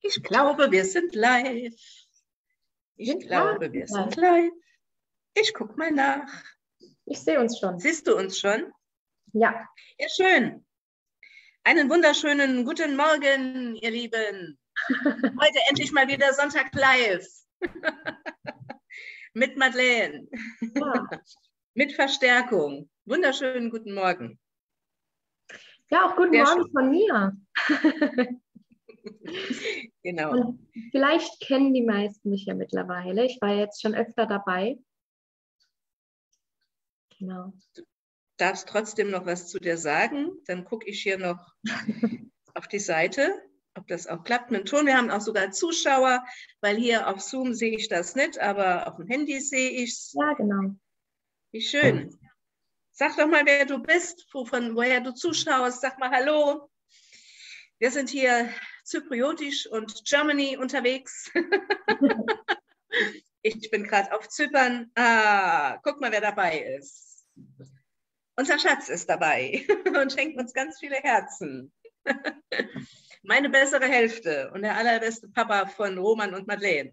Ich glaube, wir sind live. Ich glaube, wir sind live. Ich gucke mal nach. Ich sehe uns schon. Siehst du uns schon? Ja. Ja, schön. Einen wunderschönen guten Morgen, ihr Lieben. Heute endlich mal wieder Sonntag live. Mit Madeleine. Ja. Mit Verstärkung. Wunderschönen guten Morgen. Ja, auch guten Morgen von mir. Genau. Und vielleicht kennen die meisten mich ja mittlerweile. Ich war jetzt schon öfter dabei. Genau. Du darfst trotzdem noch was zu dir sagen. Dann gucke ich hier noch auf die Seite, ob das auch klappt mit dem Ton. Wir haben auch sogar Zuschauer, weil hier auf Zoom sehe ich das nicht, aber auf dem Handy sehe ich es. Ja, genau. Wie schön. Sag doch mal, wer du bist, von woher du zuschaust. Sag mal Hallo. Wir sind hier zypriotisch und Germany unterwegs. Ich bin gerade auf Zypern. Guck mal, wer dabei ist. Unser Schatz ist dabei und schenkt uns ganz viele Herzen. Meine bessere Hälfte und der allerbeste Papa von Roman und Madeleine.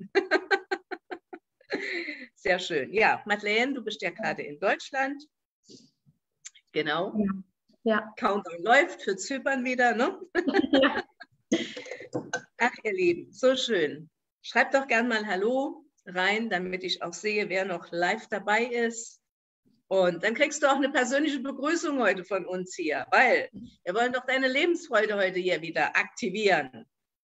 Sehr schön. Ja, Madeleine, du bist ja gerade in Deutschland. Genau. Ja. Ja. Countdown läuft für Zypern wieder, ne? Ja. Ach, ihr Lieben, so schön. Schreibt doch gern mal Hallo rein, damit ich auch sehe, wer noch live dabei ist. Und dann kriegst du auch eine persönliche Begrüßung heute von uns hier, weil wir wollen doch deine Lebensfreude heute hier wieder aktivieren.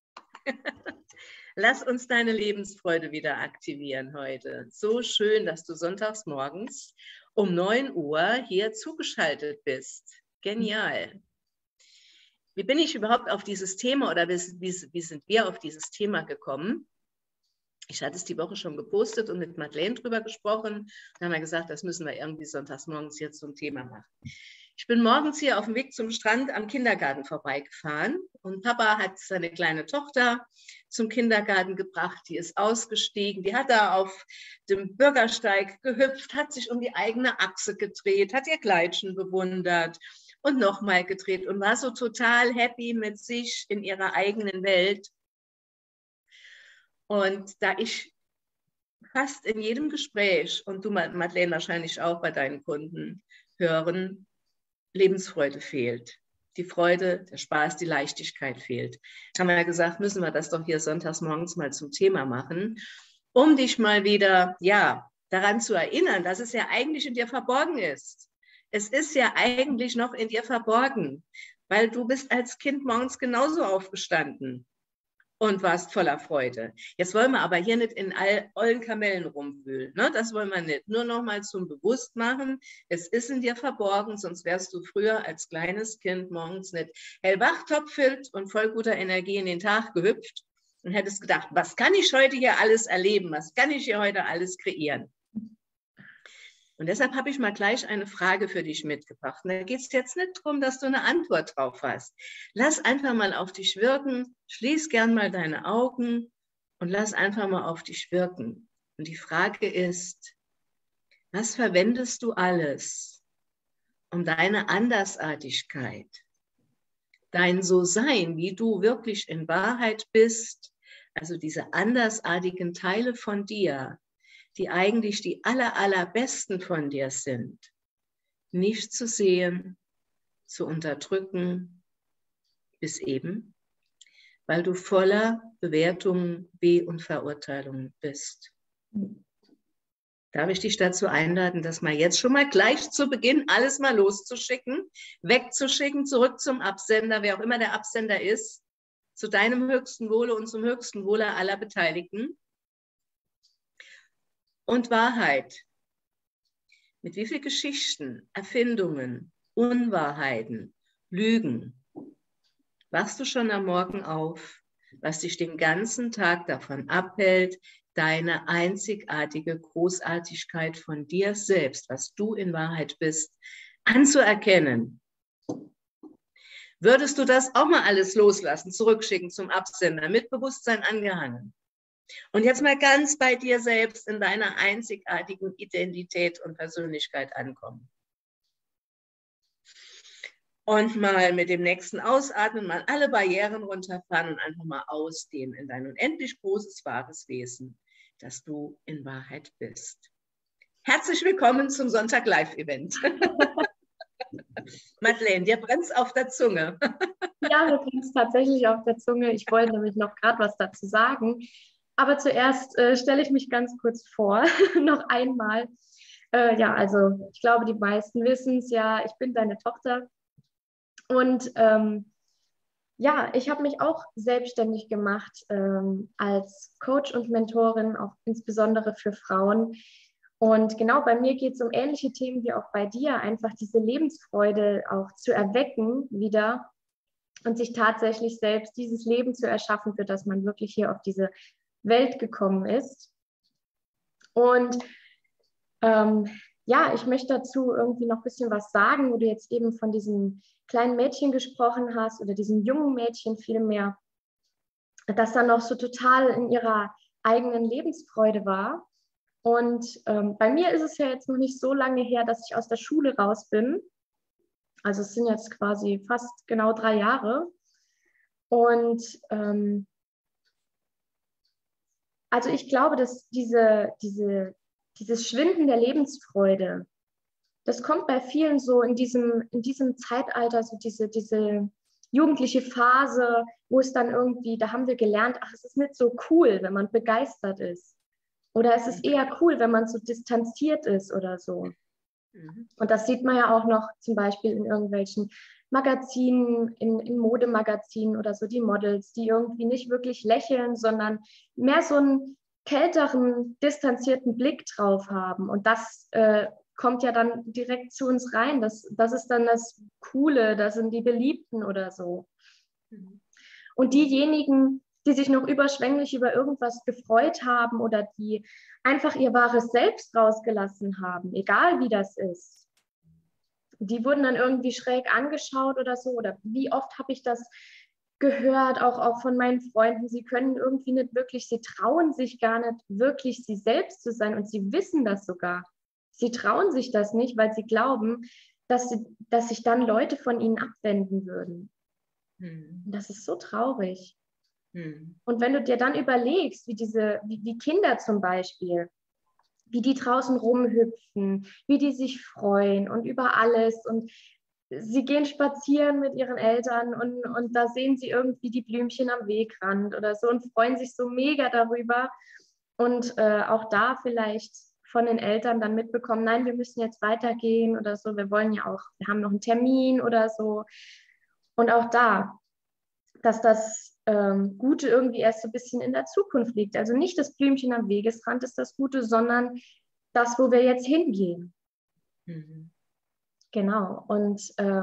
Lass uns deine Lebensfreude wieder aktivieren heute. So schön, dass du sonntags morgens um 9 Uhr hier zugeschaltet bist. Genial. Wie bin ich überhaupt auf dieses Thema oder wie sind wir auf dieses Thema gekommen? Ich hatte es die Woche schon gepostet und mit Madeleine drüber gesprochen. Dann haben wir gesagt, das müssen wir irgendwie sonntags morgens jetzt zum Thema machen. Ich bin morgens hier auf dem Weg zum Strand am Kindergarten vorbeigefahren und Papa hat seine kleine Tochter zum Kindergarten gebracht. Die ist ausgestiegen, die hat da auf dem Bürgersteig gehüpft, hat sich um die eigene Achse gedreht, hat ihr Kleidchen bewundert und nochmal gedreht und war so total happy mit sich in ihrer eigenen Welt. Und da ich fast in jedem Gespräch, und du, Madeleine, wahrscheinlich auch bei deinen Kunden hören, Lebensfreude fehlt. Die Freude, der Spaß, die Leichtigkeit fehlt. Haben wir ja gesagt, müssen wir das doch hier sonntags morgens mal zum Thema machen, um dich mal wieder, ja, daran zu erinnern, dass es ja eigentlich in dir verborgen ist. Es ist ja eigentlich noch in dir verborgen, weil du bist als Kind morgens genauso aufgestanden und warst voller Freude. Jetzt wollen wir aber hier nicht in allen Kamellen rumwühlen. Ne? Das wollen wir nicht. Nur noch mal zum Bewusstmachen. Es ist in dir verborgen, sonst wärst du früher als kleines Kind morgens nicht hellwach, topfit und voll guter Energie in den Tag gehüpft und hättest gedacht, was kann ich heute hier alles erleben? Was kann ich hier heute alles kreieren? Und deshalb habe ich mal gleich eine Frage für dich mitgebracht. Und da geht es jetzt nicht darum, dass du eine Antwort drauf hast. Lass einfach mal auf dich wirken, schließ gern mal deine Augen und lass einfach mal auf dich wirken. Und die Frage ist, was verwendest du alles, um deine Andersartigkeit, dein So-Sein, wie du wirklich in Wahrheit bist, also diese andersartigen Teile von dir, die eigentlich die allerbesten von dir sind, nicht zu sehen, zu unterdrücken, bis eben, weil du voller Bewertungen, und Verurteilungen bist. Darf ich dich dazu einladen, das mal jetzt schon mal gleich zu Beginn alles mal loszuschicken, wegzuschicken, zurück zum Absender, wer auch immer der Absender ist, zu deinem höchsten Wohle und zum höchsten Wohle aller Beteiligten. Und Wahrheit. Mit wie vielen Geschichten, Erfindungen, Unwahrheiten, Lügen wachst du schon am Morgen auf, was dich den ganzen Tag davon abhält, deine einzigartige Großartigkeit von dir selbst, was du in Wahrheit bist, anzuerkennen? Würdest du das auch mal alles loslassen, zurückschicken zum Absender, mit Bewusstsein angehangen? Und jetzt mal ganz bei dir selbst in deiner einzigartigen Identität und Persönlichkeit ankommen. Und mal mit dem nächsten Ausatmen mal alle Barrieren runterfahren und einfach mal ausdehnen in dein unendlich großes, wahres Wesen, das du in Wahrheit bist. Herzlich willkommen zum Sonntag-Live-Event. Madeleine, dir brennt es auf der Zunge. Ja, mir brennt es tatsächlich auf der Zunge. Ich wollte nämlich noch gerade was dazu sagen. Aber zuerst stelle ich mich ganz kurz vor, noch einmal. Ja, also ich glaube, die meisten wissen es ja, ich bin deine Tochter. Und ja, ich habe mich auch selbstständig gemacht als Coach und Mentorin, auch insbesondere für Frauen. Und genau bei mir geht es um ähnliche Themen wie auch bei dir, einfach diese Lebensfreude auch zu erwecken wieder und sich tatsächlich selbst dieses Leben zu erschaffen, für das man wirklich hier auf diese Welt gekommen ist. Und ja, ich möchte dazu irgendwie noch ein bisschen was sagen, wo du jetzt eben von diesem kleinen Mädchen gesprochen hast oder diesem jungen Mädchen vielmehr, das dann noch so total in ihrer eigenen Lebensfreude war. Und bei mir ist es ja jetzt noch nicht so lange her, dass ich aus der Schule raus bin. Also es sind jetzt quasi fast genau 3 Jahre. Und also ich glaube, dass dieses Schwinden der Lebensfreude, das kommt bei vielen so in diesem Zeitalter, so diese jugendliche Phase, wo es dann irgendwie, da haben wir gelernt, ach, es ist nicht so cool, wenn man begeistert ist. Oder es ist eher cool, wenn man so distanziert ist oder so. Und das sieht man ja auch noch zum Beispiel in irgendwelchen Magazinen, in Modemagazinen oder so, die Models, die irgendwie nicht wirklich lächeln, sondern mehr so einen kälteren, distanzierten Blick drauf haben. Und das kommt ja dann direkt zu uns rein. Das ist dann das Coole, das sind die Beliebten oder so. Und diejenigen, die sich noch überschwänglich über irgendwas gefreut haben oder die einfach ihr wahres Selbst rausgelassen haben, egal wie das ist, die wurden dann irgendwie schräg angeschaut oder so. Oder wie oft habe ich das gehört, auch von meinen Freunden, sie können irgendwie nicht wirklich, sie trauen sich gar nicht wirklich sie selbst zu sein und sie wissen das sogar. Sie trauen sich das nicht, weil sie glauben, dass sich dann Leute von ihnen abwenden würden. Das ist so traurig. Und wenn du dir dann überlegst, wie Kinder zum Beispiel, wie die draußen rumhüpfen, wie die sich freuen und über alles und sie gehen spazieren mit ihren Eltern und da sehen sie irgendwie die Blümchen am Wegrand oder so und freuen sich so mega darüber und auch da vielleicht von den Eltern dann mitbekommen, nein, wir müssen jetzt weitergehen oder so, wir haben noch einen Termin oder so. Und auch da, dass das Gute irgendwie erst so ein bisschen in der Zukunft liegt. Also nicht das Blümchen am Wegesrand ist das Gute, sondern das, wo wir jetzt hingehen. Genau. Und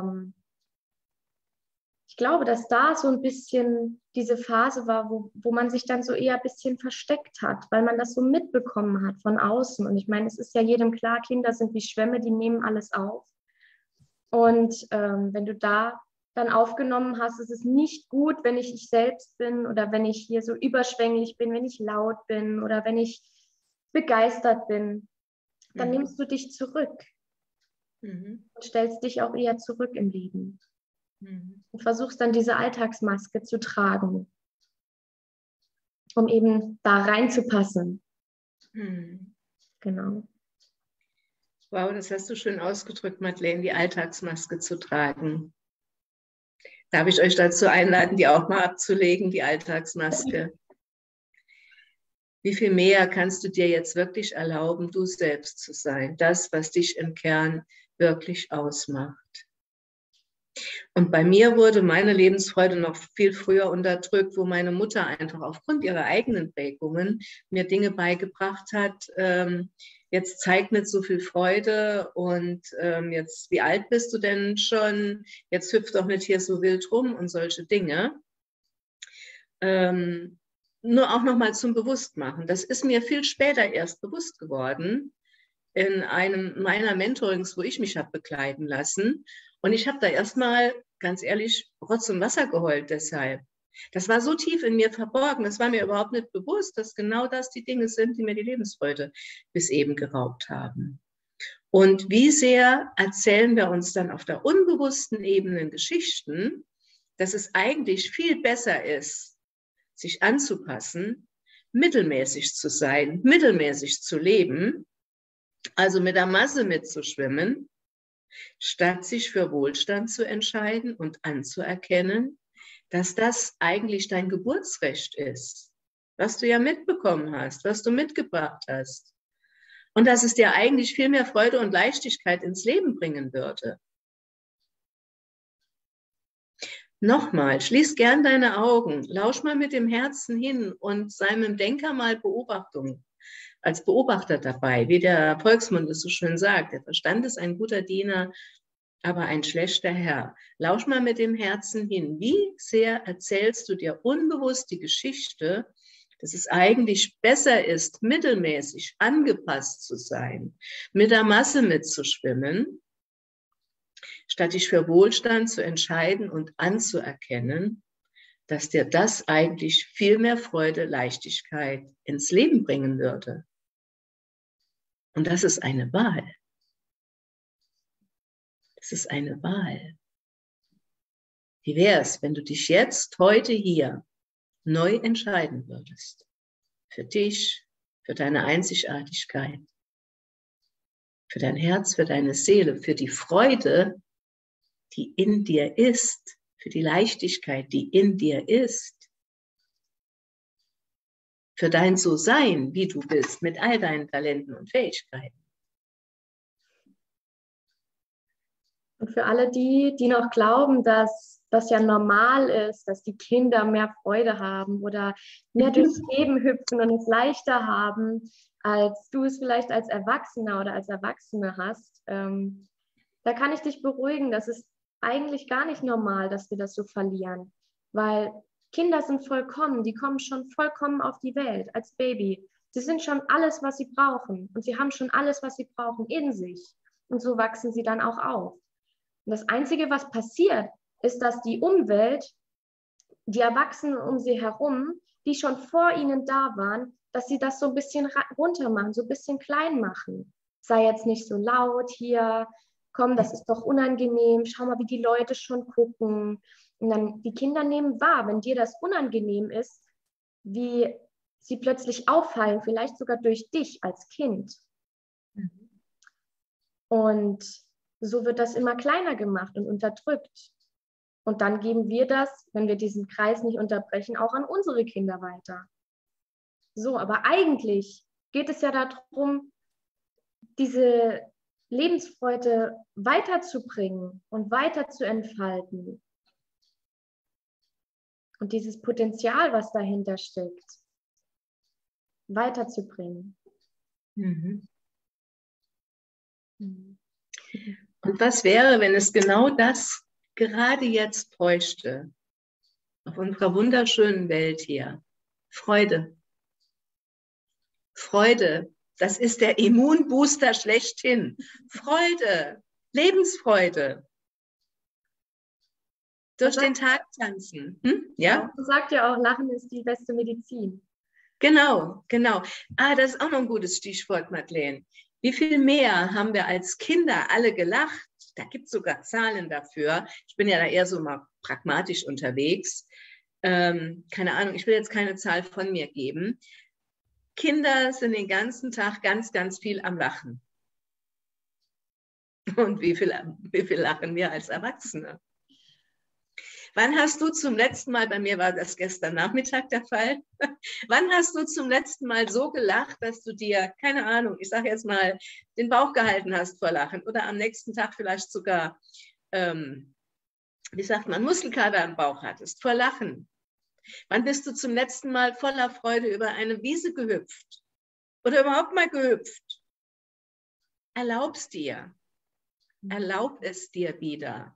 ich glaube, dass da so ein bisschen diese Phase war, wo man sich dann so eher ein bisschen versteckt hat, weil man das so mitbekommen hat von außen. Und ich meine, es ist ja jedem klar, Kinder sind wie Schwämme, die nehmen alles auf. Und wenn du da dann aufgenommen hast, ist es nicht gut, wenn ich selbst bin oder wenn ich hier so überschwänglich bin, wenn ich laut bin oder wenn ich begeistert bin, dann nimmst du dich zurück und stellst dich auch eher zurück im Leben und versuchst dann diese Alltagsmaske zu tragen, um eben da reinzupassen. Genau. Wow, das hast du schön ausgedrückt, Madeleine, die Alltagsmaske zu tragen. Darf ich euch dazu einladen, die auch mal abzulegen, die Alltagsmaske? Wie viel mehr kannst du dir jetzt wirklich erlauben, du selbst zu sein? Das, was dich im Kern wirklich ausmacht. Und bei mir wurde meine Lebensfreude noch viel früher unterdrückt, wo meine Mutter einfach aufgrund ihrer eigenen Prägungen mir Dinge beigebracht hat. Jetzt zeig nicht so viel Freude und jetzt, wie alt bist du denn schon? Jetzt hüpf doch nicht hier so wild rum und solche Dinge. Nur auch nochmal zum Bewusstmachen. Das ist mir viel später erst bewusst geworden, in einem meiner Mentorings, wo ich mich habe begleiten lassen. Und ich habe da erstmal, ganz ehrlich, Rotz und Wasser geheult deshalb. Das war so tief in mir verborgen, das war mir überhaupt nicht bewusst, dass genau das die Dinge sind, die mir die Lebensfreude bis eben geraubt haben. Und wie sehr erzählen wir uns dann auf der unbewussten Ebene Geschichten, dass es eigentlich viel besser ist, sich anzupassen, mittelmäßig zu sein, mittelmäßig zu leben, also mit der Masse mitzuschwimmen, statt sich für Wohlstand zu entscheiden und anzuerkennen, dass das eigentlich dein Geburtsrecht ist, was du ja mitbekommen hast, was du mitgebracht hast. Und dass es dir eigentlich viel mehr Freude und Leichtigkeit ins Leben bringen würde. Nochmal, schließ gern deine Augen, lausch mal mit dem Herzen hin und sei mit dem Denker mal als Beobachter dabei, wie der Volksmund es so schön sagt. Der Verstand ist ein guter Diener, aber ein schlechter Herr. Lausch mal mit dem Herzen hin. Wie sehr erzählst du dir unbewusst die Geschichte, dass es eigentlich besser ist, mittelmäßig angepasst zu sein, mit der Masse mitzuschwimmen, statt dich für Wohlstand zu entscheiden und anzuerkennen, dass dir das eigentlich viel mehr Freude, Leichtigkeit ins Leben bringen würde. Und das ist eine Wahl. Das ist eine Wahl. Wie wäre es, wenn du dich jetzt, heute hier, neu entscheiden würdest? Für dich, für deine Einzigartigkeit, für dein Herz, für deine Seele, für die Freude, die in dir ist, für die Leichtigkeit, die in dir ist, für dein So-Sein, wie du bist, mit all deinen Talenten und Fähigkeiten. Und für alle die, die noch glauben, dass das ja normal ist, dass die Kinder mehr Freude haben oder mehr durchs Leben hüpfen und es leichter haben, als du es vielleicht als Erwachsener oder als Erwachsene hast, da kann ich dich beruhigen, das ist eigentlich gar nicht normal, dass wir das so verlieren, weil Kinder sind vollkommen, die kommen schon vollkommen auf die Welt als Baby. Sie sind schon alles, was sie brauchen und sie haben schon alles, was sie brauchen in sich und so wachsen sie dann auch auf. Und das Einzige, was passiert, ist, dass die Umwelt, die Erwachsenen um sie herum, die schon vor ihnen da waren, dass sie das so ein bisschen runter machen, so ein bisschen klein machen. Sei jetzt nicht so laut hier, komm, das ist doch unangenehm, schau mal, wie die Leute schon gucken. Und dann die Kinder nehmen wahr, wenn dir das unangenehm ist, wie sie plötzlich auffallen, vielleicht sogar durch dich als Kind. Und so wird das immer kleiner gemacht und unterdrückt. Und dann geben wir das, wenn wir diesen Kreis nicht unterbrechen, auch an unsere Kinder weiter. So, aber eigentlich geht es ja darum, diese Lebensfreude weiterzubringen und weiter zu entfalten. Und dieses Potenzial, was dahinter steckt, weiterzubringen. Mhm. Und was wäre, wenn es genau das gerade jetzt bräuchte, auf unserer wunderschönen Welt hier? Freude. Freude, das ist der Immunbooster schlechthin. Freude, Lebensfreude. Durch den Tag tanzen. Ja? Man sagt ja auch, Lachen ist die beste Medizin. Genau, genau. Das ist auch noch ein gutes Stichwort, Madeleine. Wie viel mehr haben wir als Kinder alle gelacht? Da gibt es sogar Zahlen dafür. Ich bin ja da eher so mal pragmatisch unterwegs. Keine Ahnung, ich will jetzt keine Zahl von mir geben. Kinder sind den ganzen Tag ganz, ganz viel am Lachen. Und wie viel lachen wir als Erwachsene? Wann hast du zum letzten Mal, bei mir war das gestern Nachmittag der Fall, wann hast du zum letzten Mal so gelacht, dass du dir, keine Ahnung, ich sage jetzt mal, den Bauch gehalten hast vor Lachen oder am nächsten Tag vielleicht sogar, wie sagt man, Muskelkater am Bauch hattest vor Lachen? Wann bist du zum letzten Mal voller Freude über eine Wiese gehüpft oder überhaupt mal gehüpft? Erlaub es dir wieder.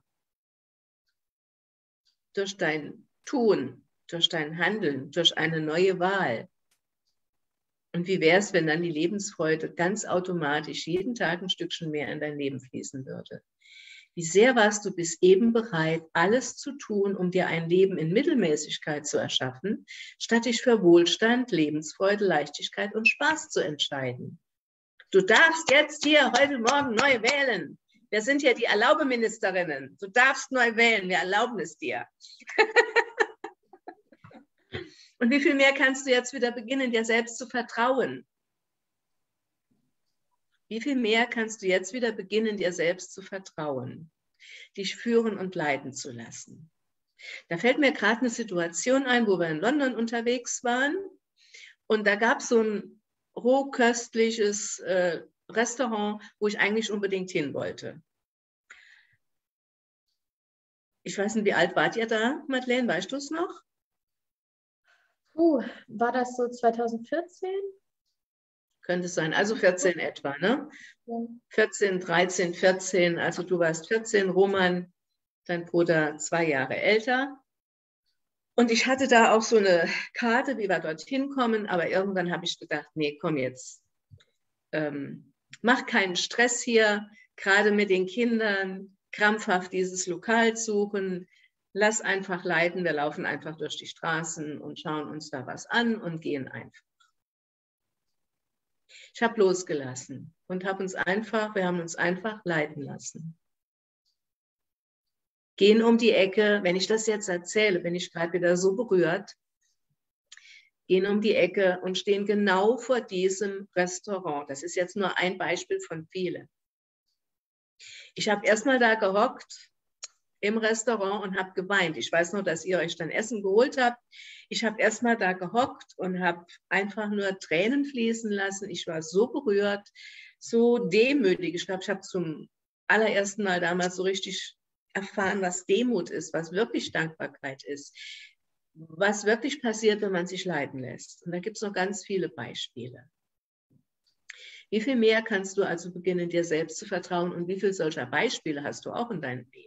Durch dein Tun, durch dein Handeln, durch eine neue Wahl. Und wie wäre es, wenn dann die Lebensfreude ganz automatisch jeden Tag ein Stückchen mehr in dein Leben fließen würde? Wie sehr warst du bis eben bereit, alles zu tun, um dir ein Leben in Mittelmäßigkeit zu erschaffen, statt dich für Wohlstand, Lebensfreude, Leichtigkeit und Spaß zu entscheiden? Du darfst jetzt hier heute Morgen neu wählen. Wir sind ja die Erlaubeministerinnen. Du darfst neu wählen, wir erlauben es dir. Und wie viel mehr kannst du jetzt wieder beginnen, dir selbst zu vertrauen? Wie viel mehr kannst du jetzt wieder beginnen, dir selbst zu vertrauen, dich führen und leiten zu lassen? Da fällt mir gerade eine Situation ein, wo wir in London unterwegs waren und da gab es so ein rohköstliches Restaurant, wo ich eigentlich unbedingt hin wollte. Ich weiß nicht, wie alt wart ihr da, Madeleine? Weißt du es noch? War das so 2014? Könnte es sein, also 14 etwa, ne? Ja. 14, 13, 14, also du warst 14, Roman, dein Bruder 2 Jahre älter. Und ich hatte da auch so eine Karte, wie wir dorthin kommen, aber irgendwann habe ich gedacht, nee, komm jetzt, mach keinen Stress hier, gerade mit den Kindern, krampfhaft dieses Lokal suchen, lass einfach leiten, wir laufen einfach durch die Straßen und schauen uns da was an und gehen einfach. Ich habe losgelassen und wir haben uns einfach leiten lassen. Gehen um die Ecke, wenn ich das jetzt erzähle, bin ich gerade wieder so berührt, gehen um die Ecke und stehen genau vor diesem Restaurant. Das ist jetzt nur ein Beispiel von vielen. Ich habe erstmal da gehockt im Restaurant und habe geweint. Ich weiß nur, dass ihr euch dann Essen geholt habt. Ich habe erstmal da gehockt und habe einfach nur Tränen fließen lassen. Ich war so berührt, so demütig. Ich glaube, ich habe zum allerersten Mal damals so richtig erfahren, was Demut ist, was wirklich Dankbarkeit ist, was wirklich passiert, wenn man sich leiten lässt. Und da gibt es noch ganz viele Beispiele. Wie viel mehr kannst du also beginnen, dir selbst zu vertrauen und wie viele solcher Beispiele hast du auch in deinem Leben?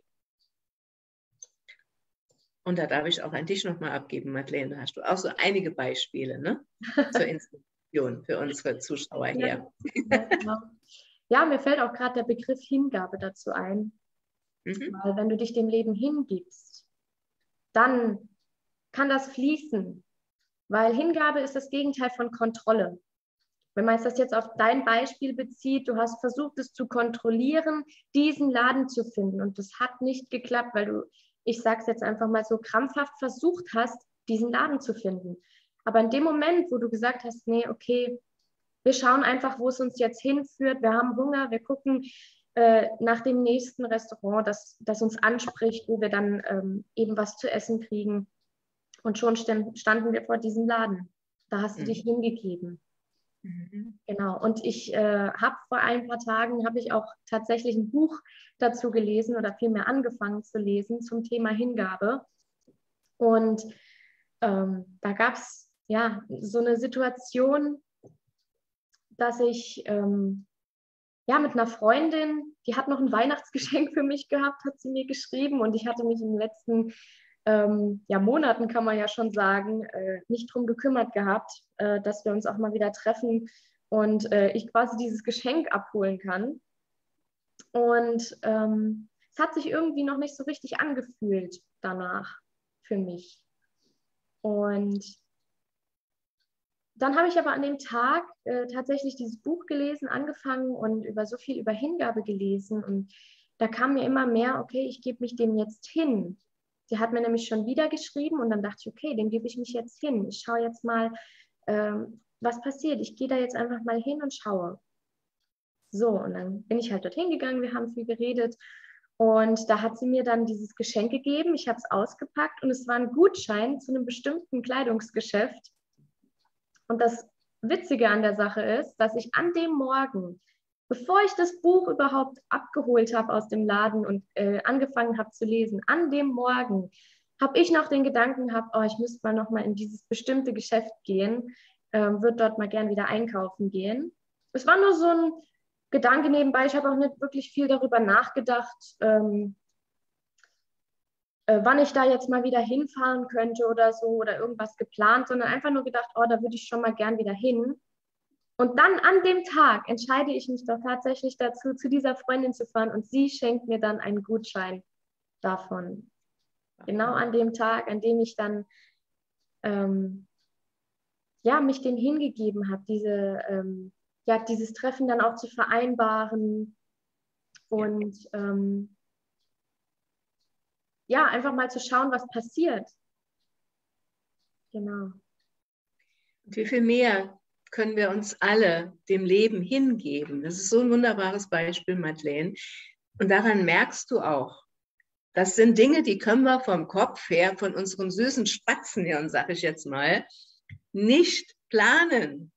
Und da darf ich auch an dich nochmal abgeben, Madeleine. Da hast du auch so einige Beispiele, ne? Zur Inspiration für unsere Zuschauer hier. Ja, genau. Ja, mir fällt auch gerade der Begriff Hingabe dazu ein. Weil wenn du dich dem Leben hingibst, dann kann das fließen. Weil Hingabe ist das Gegenteil von Kontrolle. Wenn man das jetzt auf dein Beispiel bezieht, du hast versucht, es zu kontrollieren, diesen Laden zu finden. Und das hat nicht geklappt, weil du, ich sage es jetzt einfach mal so, krampfhaft versucht hast, diesen Laden zu finden. Aber in dem Moment, wo du gesagt hast, nee, okay, wir schauen einfach, wo es uns jetzt hinführt, wir haben Hunger, wir gucken nach dem nächsten Restaurant, das uns anspricht, wo wir dann eben was zu essen kriegen. Und schon standen wir vor diesem Laden. Da hast du dich hingegeben. Genau. Und ich habe vor ein paar Tagen, habe ich auch tatsächlich ein Buch dazu gelesen oder vielmehr angefangen zu lesen zum Thema Hingabe. Und da gab es ja so eine Situation, dass ich ja mit einer Freundin, die hat noch ein Weihnachtsgeschenk für mich gehabt, hat sie mir geschrieben. Und ich hatte mich in den letzten ja, Monaten, kann man ja schon sagen, nicht drum gekümmert gehabt, dass wir uns auch mal wieder treffen und ich quasi dieses Geschenk abholen kann. Und es hat sich irgendwie noch nicht so richtig angefühlt danach für mich. Und dann habe ich aber an dem Tag tatsächlich dieses Buch gelesen, angefangen und so viel über Hingabe gelesen. Und da kam mir immer mehr, okay, ich gebe mich dem jetzt hin. Sie hat mir nämlich schon wieder geschrieben und dann dachte ich, okay, dem gebe ich mich jetzt hin. Ich schaue jetzt mal, was passiert. Ich gehe da jetzt einfach mal hin und schaue. So, und dann bin ich halt dorthin gegangen, wir haben viel geredet und da hat sie mir dann dieses Geschenk gegeben. Ich habe es ausgepackt und es war ein Gutschein zu einem bestimmten Kleidungsgeschäft. Und das Witzige an der Sache ist, dass ich an dem Morgen, bevor ich das Buch überhaupt abgeholt habe aus dem Laden und angefangen habe zu lesen, an dem Morgen habe ich noch den Gedanken gehabt, oh, ich müsste mal noch mal in dieses bestimmte Geschäft gehen, würde dort mal gern wieder einkaufen gehen. Es war nur so ein Gedanke nebenbei. Ich habe auch nicht wirklich viel darüber nachgedacht, wann ich da jetzt mal wieder hinfahren könnte oder so oder irgendwas geplant, sondern einfach nur gedacht, oh, da würde ich schon mal gern wieder hin. Und dann an dem Tag entscheide ich mich doch tatsächlich dazu, zu dieser Freundin zu fahren und sie schenkt mir dann einen Gutschein davon. Genau an dem Tag, an dem ich dann ja, mich dem hingegeben habe, ja, dieses Treffen dann auch zu vereinbaren und ja, einfach mal zu schauen, was passiert. Genau. Und wie viel mehr können wir uns alle dem Leben hingeben? Das ist so ein wunderbares Beispiel, Madeleine. Und daran merkst du auch, das sind Dinge, die können wir vom Kopf her, von unserem süßen Spatzenhirn, sage ich jetzt mal, nicht planen.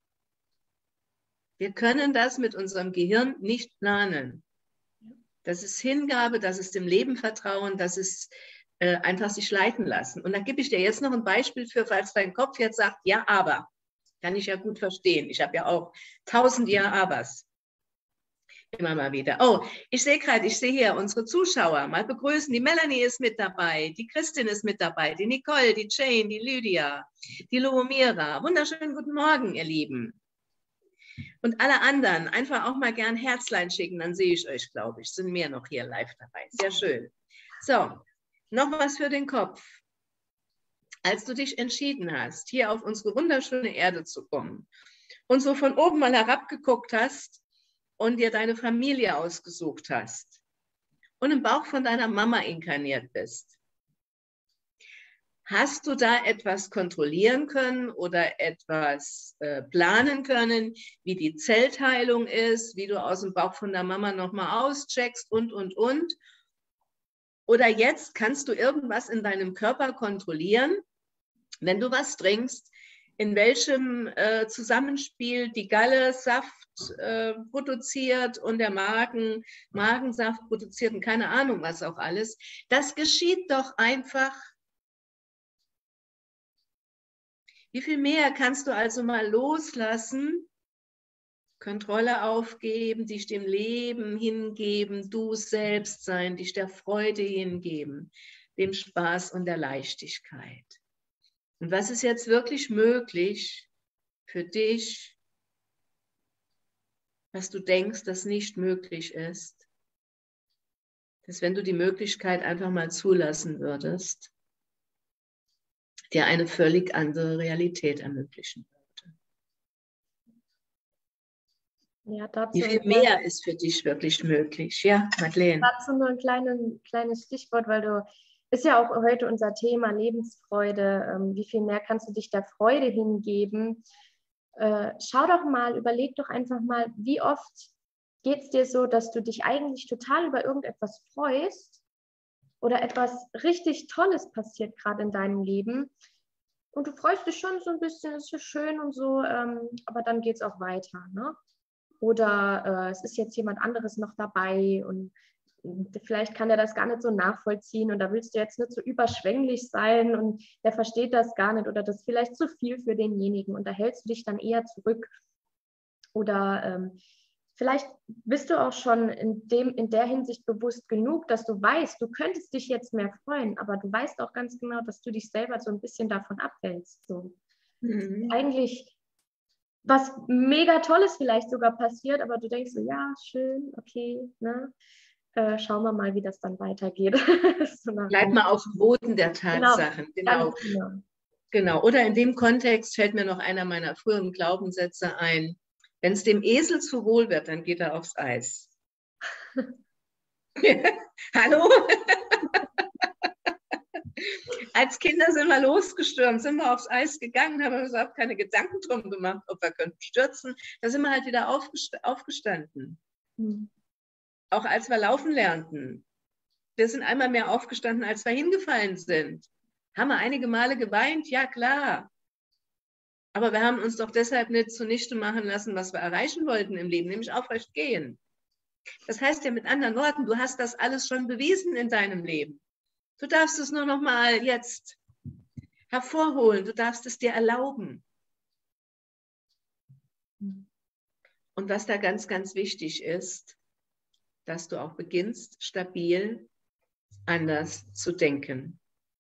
Wir können das mit unserem Gehirn nicht planen. Das ist Hingabe, das ist dem Leben Vertrauen, das ist einfach sich leiten lassen. Und da gebe ich dir jetzt noch ein Beispiel für, falls dein Kopf jetzt sagt, ja, aber, kann ich ja gut verstehen. Ich habe ja auch 1000 Ja-Abers. Immer mal wieder. Oh, ich sehe hier unsere Zuschauer mal begrüßen. Die Melanie ist mit dabei, die Christin ist mit dabei, die Nicole, die Jane, die Lydia, die Luomira. Wunderschönen guten Morgen, ihr Lieben. Und alle anderen einfach auch mal gern Herzlein schicken, dann sehe ich euch, glaube ich. Sind mehr noch hier live dabei. Sehr schön. So, noch was für den Kopf. Als du dich entschieden hast, hier auf unsere wunderschöne Erde zu kommen und so von oben mal herabgeguckt hast und dir deine Familie ausgesucht hast und im Bauch von deiner Mama inkarniert bist, hast du da etwas kontrollieren können oder etwas planen können, wie die Zellteilung ist, wie du aus dem Bauch von der Mama nochmal auscheckst und? Oder jetzt kannst du irgendwas in deinem Körper kontrollieren, wenn du was trinkst, in welchem Zusammenspiel die Galle Saft produziert und der Magensaft produziert und keine Ahnung was auch alles. Das geschieht doch einfach. Wie viel mehr kannst du also mal loslassen, Kontrolle aufgeben, dich dem Leben hingeben, du selbst sein, dich der Freude hingeben, dem Spaß und der Leichtigkeit. Und was ist jetzt wirklich möglich für dich, was du denkst, das nicht möglich ist? Dass wenn du die Möglichkeit einfach mal zulassen würdest, dir eine völlig andere Realität ermöglichen würde. Ja, dazu Wie viel mehr ist für dich wirklich möglich? Ja, Madeleine. Dazu nur ein kleines Stichwort, weil du, ist ja auch heute unser Thema Lebensfreude. Wie viel mehr kannst du dich der Freude hingeben? Schau doch mal, überleg doch einfach mal, wie oft geht es dir so, dass du dich eigentlich total über irgendetwas freust oder etwas richtig Tolles passiert gerade in deinem Leben und du freust dich schon so ein bisschen, ist ja schön und so, aber dann geht es auch weiter, ne? Oder es ist jetzt jemand anderes noch dabei und vielleicht kann er das gar nicht so nachvollziehen und da willst du jetzt nicht so überschwänglich sein und der versteht das gar nicht oder das ist vielleicht zu viel für denjenigen und da hältst du dich dann eher zurück. Oder vielleicht bist du auch schon in der Hinsicht bewusst genug, dass du weißt, du könntest dich jetzt mehr freuen, aber du weißt auch ganz genau, dass du dich selber so ein bisschen davon abhältst. So. Eigentlich was mega Tolles vielleicht sogar passiert, aber du denkst so, ja, schön, okay, ne? Schauen wir mal, wie das dann weitergeht. So Bleib mal auf dem Boden der Tatsachen. Genau. Genau. Oder in dem Kontext fällt mir noch einer meiner früheren Glaubenssätze ein. Wenn es dem Esel zu wohl wird, dann geht er aufs Eis. Hallo? Als Kinder sind wir losgestürmt, sind wir aufs Eis gegangen, haben uns überhaupt keine Gedanken drum gemacht, ob wir könnten stürzen. Da sind wir halt wieder aufgestanden. Auch als wir laufen lernten. Wir sind einmal mehr aufgestanden, als wir hingefallen sind. Haben wir einige Male geweint? Ja, klar. Aber wir haben uns doch deshalb nicht zunichte machen lassen, was wir erreichen wollten im Leben, nämlich aufrecht gehen. Das heißt ja mit anderen Worten, du hast das alles schon bewiesen in deinem Leben. Du darfst es nur noch mal jetzt hervorholen. Du darfst es dir erlauben. Und was da ganz, ganz wichtig ist, dass du auch beginnst, stabil anders zu denken.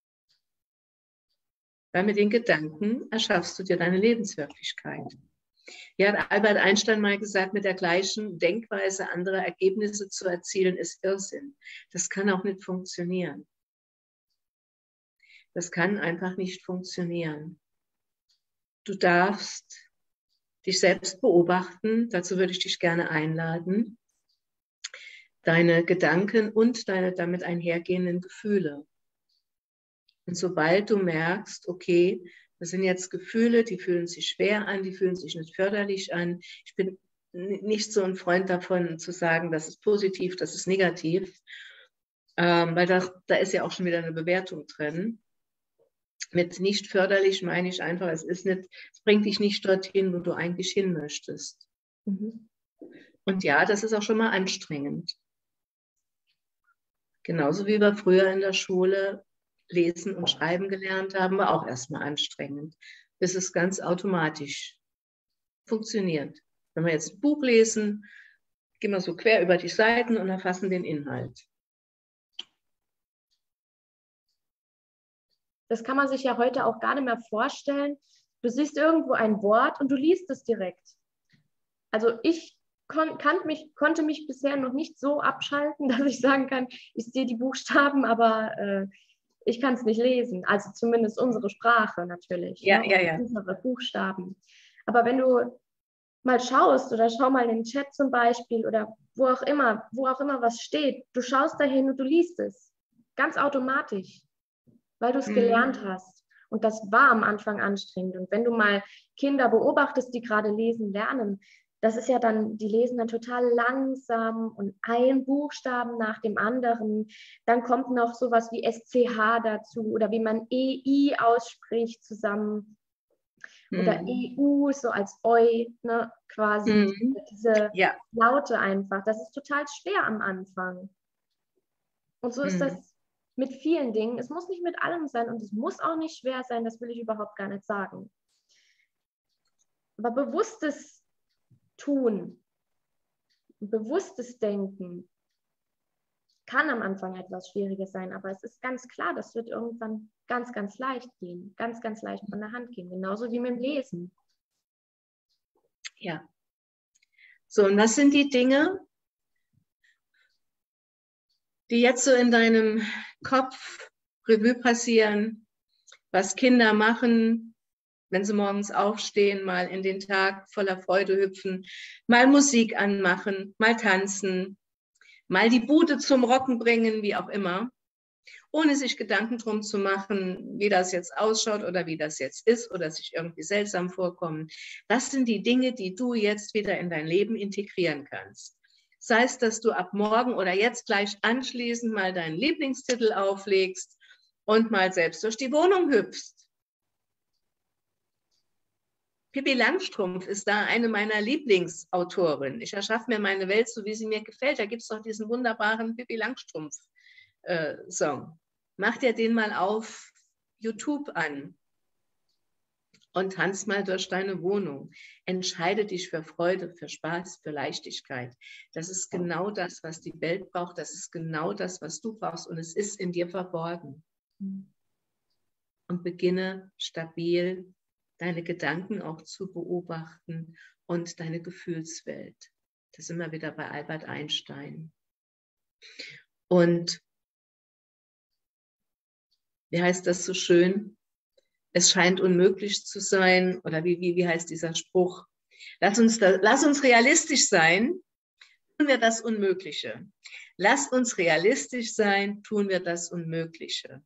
Weil mit den Gedanken erschaffst du dir deine Lebenswirklichkeit. Ja, hat Albert Einstein mal gesagt, mit der gleichen Denkweise andere Ergebnisse zu erzielen, ist Irrsinn. Das kann auch nicht funktionieren. Das kann einfach nicht funktionieren. Du darfst dich selbst beobachten. Dazu würde ich dich gerne einladen. Deine Gedanken und deine damit einhergehenden Gefühle. Und sobald du merkst, okay, das sind jetzt Gefühle, die fühlen sich schwer an, die fühlen sich nicht förderlich an. Ich bin nicht so ein Freund davon zu sagen, das ist positiv, das ist negativ, weil da ist ja auch schon wieder eine Bewertung drin. Mit nicht förderlich meine ich einfach, es bringt dich nicht dorthin, wo du eigentlich hin möchtest. Mhm. Und ja, das ist auch schon mal anstrengend. Genauso wie wir früher in der Schule lesen und schreiben gelernt haben, war auch erstmal anstrengend, bis es ganz automatisch funktioniert. Wenn wir jetzt ein Buch lesen, gehen wir so quer über die Seiten und erfassen den Inhalt. Das kann man sich ja heute auch gar nicht mehr vorstellen. Du siehst irgendwo ein Wort und du liest es direkt. Also ich konnte mich bisher noch nicht so abschalten, dass ich sagen kann, ich sehe die Buchstaben, aber ich kann es nicht lesen. Also zumindest unsere Sprache natürlich. Ja, ne? ja, ja. Unsere Buchstaben. Aber wenn du mal schaust oder schau mal in den Chat zum Beispiel oder wo auch immer was steht, du schaust dahin und du liest es. Ganz automatisch, weil du es gelernt hast. Und das war am Anfang anstrengend. Und wenn du mal Kinder beobachtest, die gerade lesen lernen, das ist ja dann, die lesen dann total langsam und ein Buchstaben nach dem anderen. Dann kommt noch sowas wie SCH dazu oder wie man EI ausspricht zusammen. Oder EU, so als Eu, ne, quasi. Diese Laute einfach. Das ist total schwer am Anfang. Und so ist das mit vielen Dingen. Es muss nicht mit allem sein und es muss auch nicht schwer sein, das will ich überhaupt gar nicht sagen. Aber bewusstes Tun, bewusstes Denken kann am Anfang etwas Schwieriges sein, aber es ist ganz klar, das wird irgendwann ganz, ganz leicht gehen, ganz, ganz leicht von der Hand gehen, genauso wie mit dem Lesen. Ja. So, und was sind die Dinge, die jetzt so in deinem Kopf Revue passieren, was Kinder machen, wenn sie morgens aufstehen, mal in den Tag voller Freude hüpfen, mal Musik anmachen, mal tanzen, mal die Bude zum Rocken bringen, wie auch immer, ohne sich Gedanken drum zu machen, wie das jetzt ausschaut oder wie das jetzt ist oder sich irgendwie seltsam vorkommen. Das sind die Dinge, die du jetzt wieder in dein Leben integrieren kannst. Sei es, dass du ab morgen oder jetzt gleich anschließend mal deinen Lieblingstitel auflegst und mal selbst durch die Wohnung hüpfst. Pippi Langstrumpf ist da eine meiner Lieblingsautorinnen. Ich erschaffe mir meine Welt, so wie sie mir gefällt. Da gibt es doch diesen wunderbaren Pippi Langstrumpf-Song. Mach dir den mal auf YouTube an und tanz mal durch deine Wohnung. Entscheide dich für Freude, für Spaß, für Leichtigkeit. Das ist genau das, was die Welt braucht. Das ist genau das, was du brauchst. Und es ist in dir verborgen. Und beginne stabil deine Gedanken auch zu beobachten und deine Gefühlswelt. Da sind wir wieder bei Albert Einstein. Und wie heißt das so schön? Es scheint unmöglich zu sein, oder wie heißt dieser Spruch? Lass uns realistisch sein, tun wir das Unmögliche. Lass uns realistisch sein, tun wir das Unmögliche.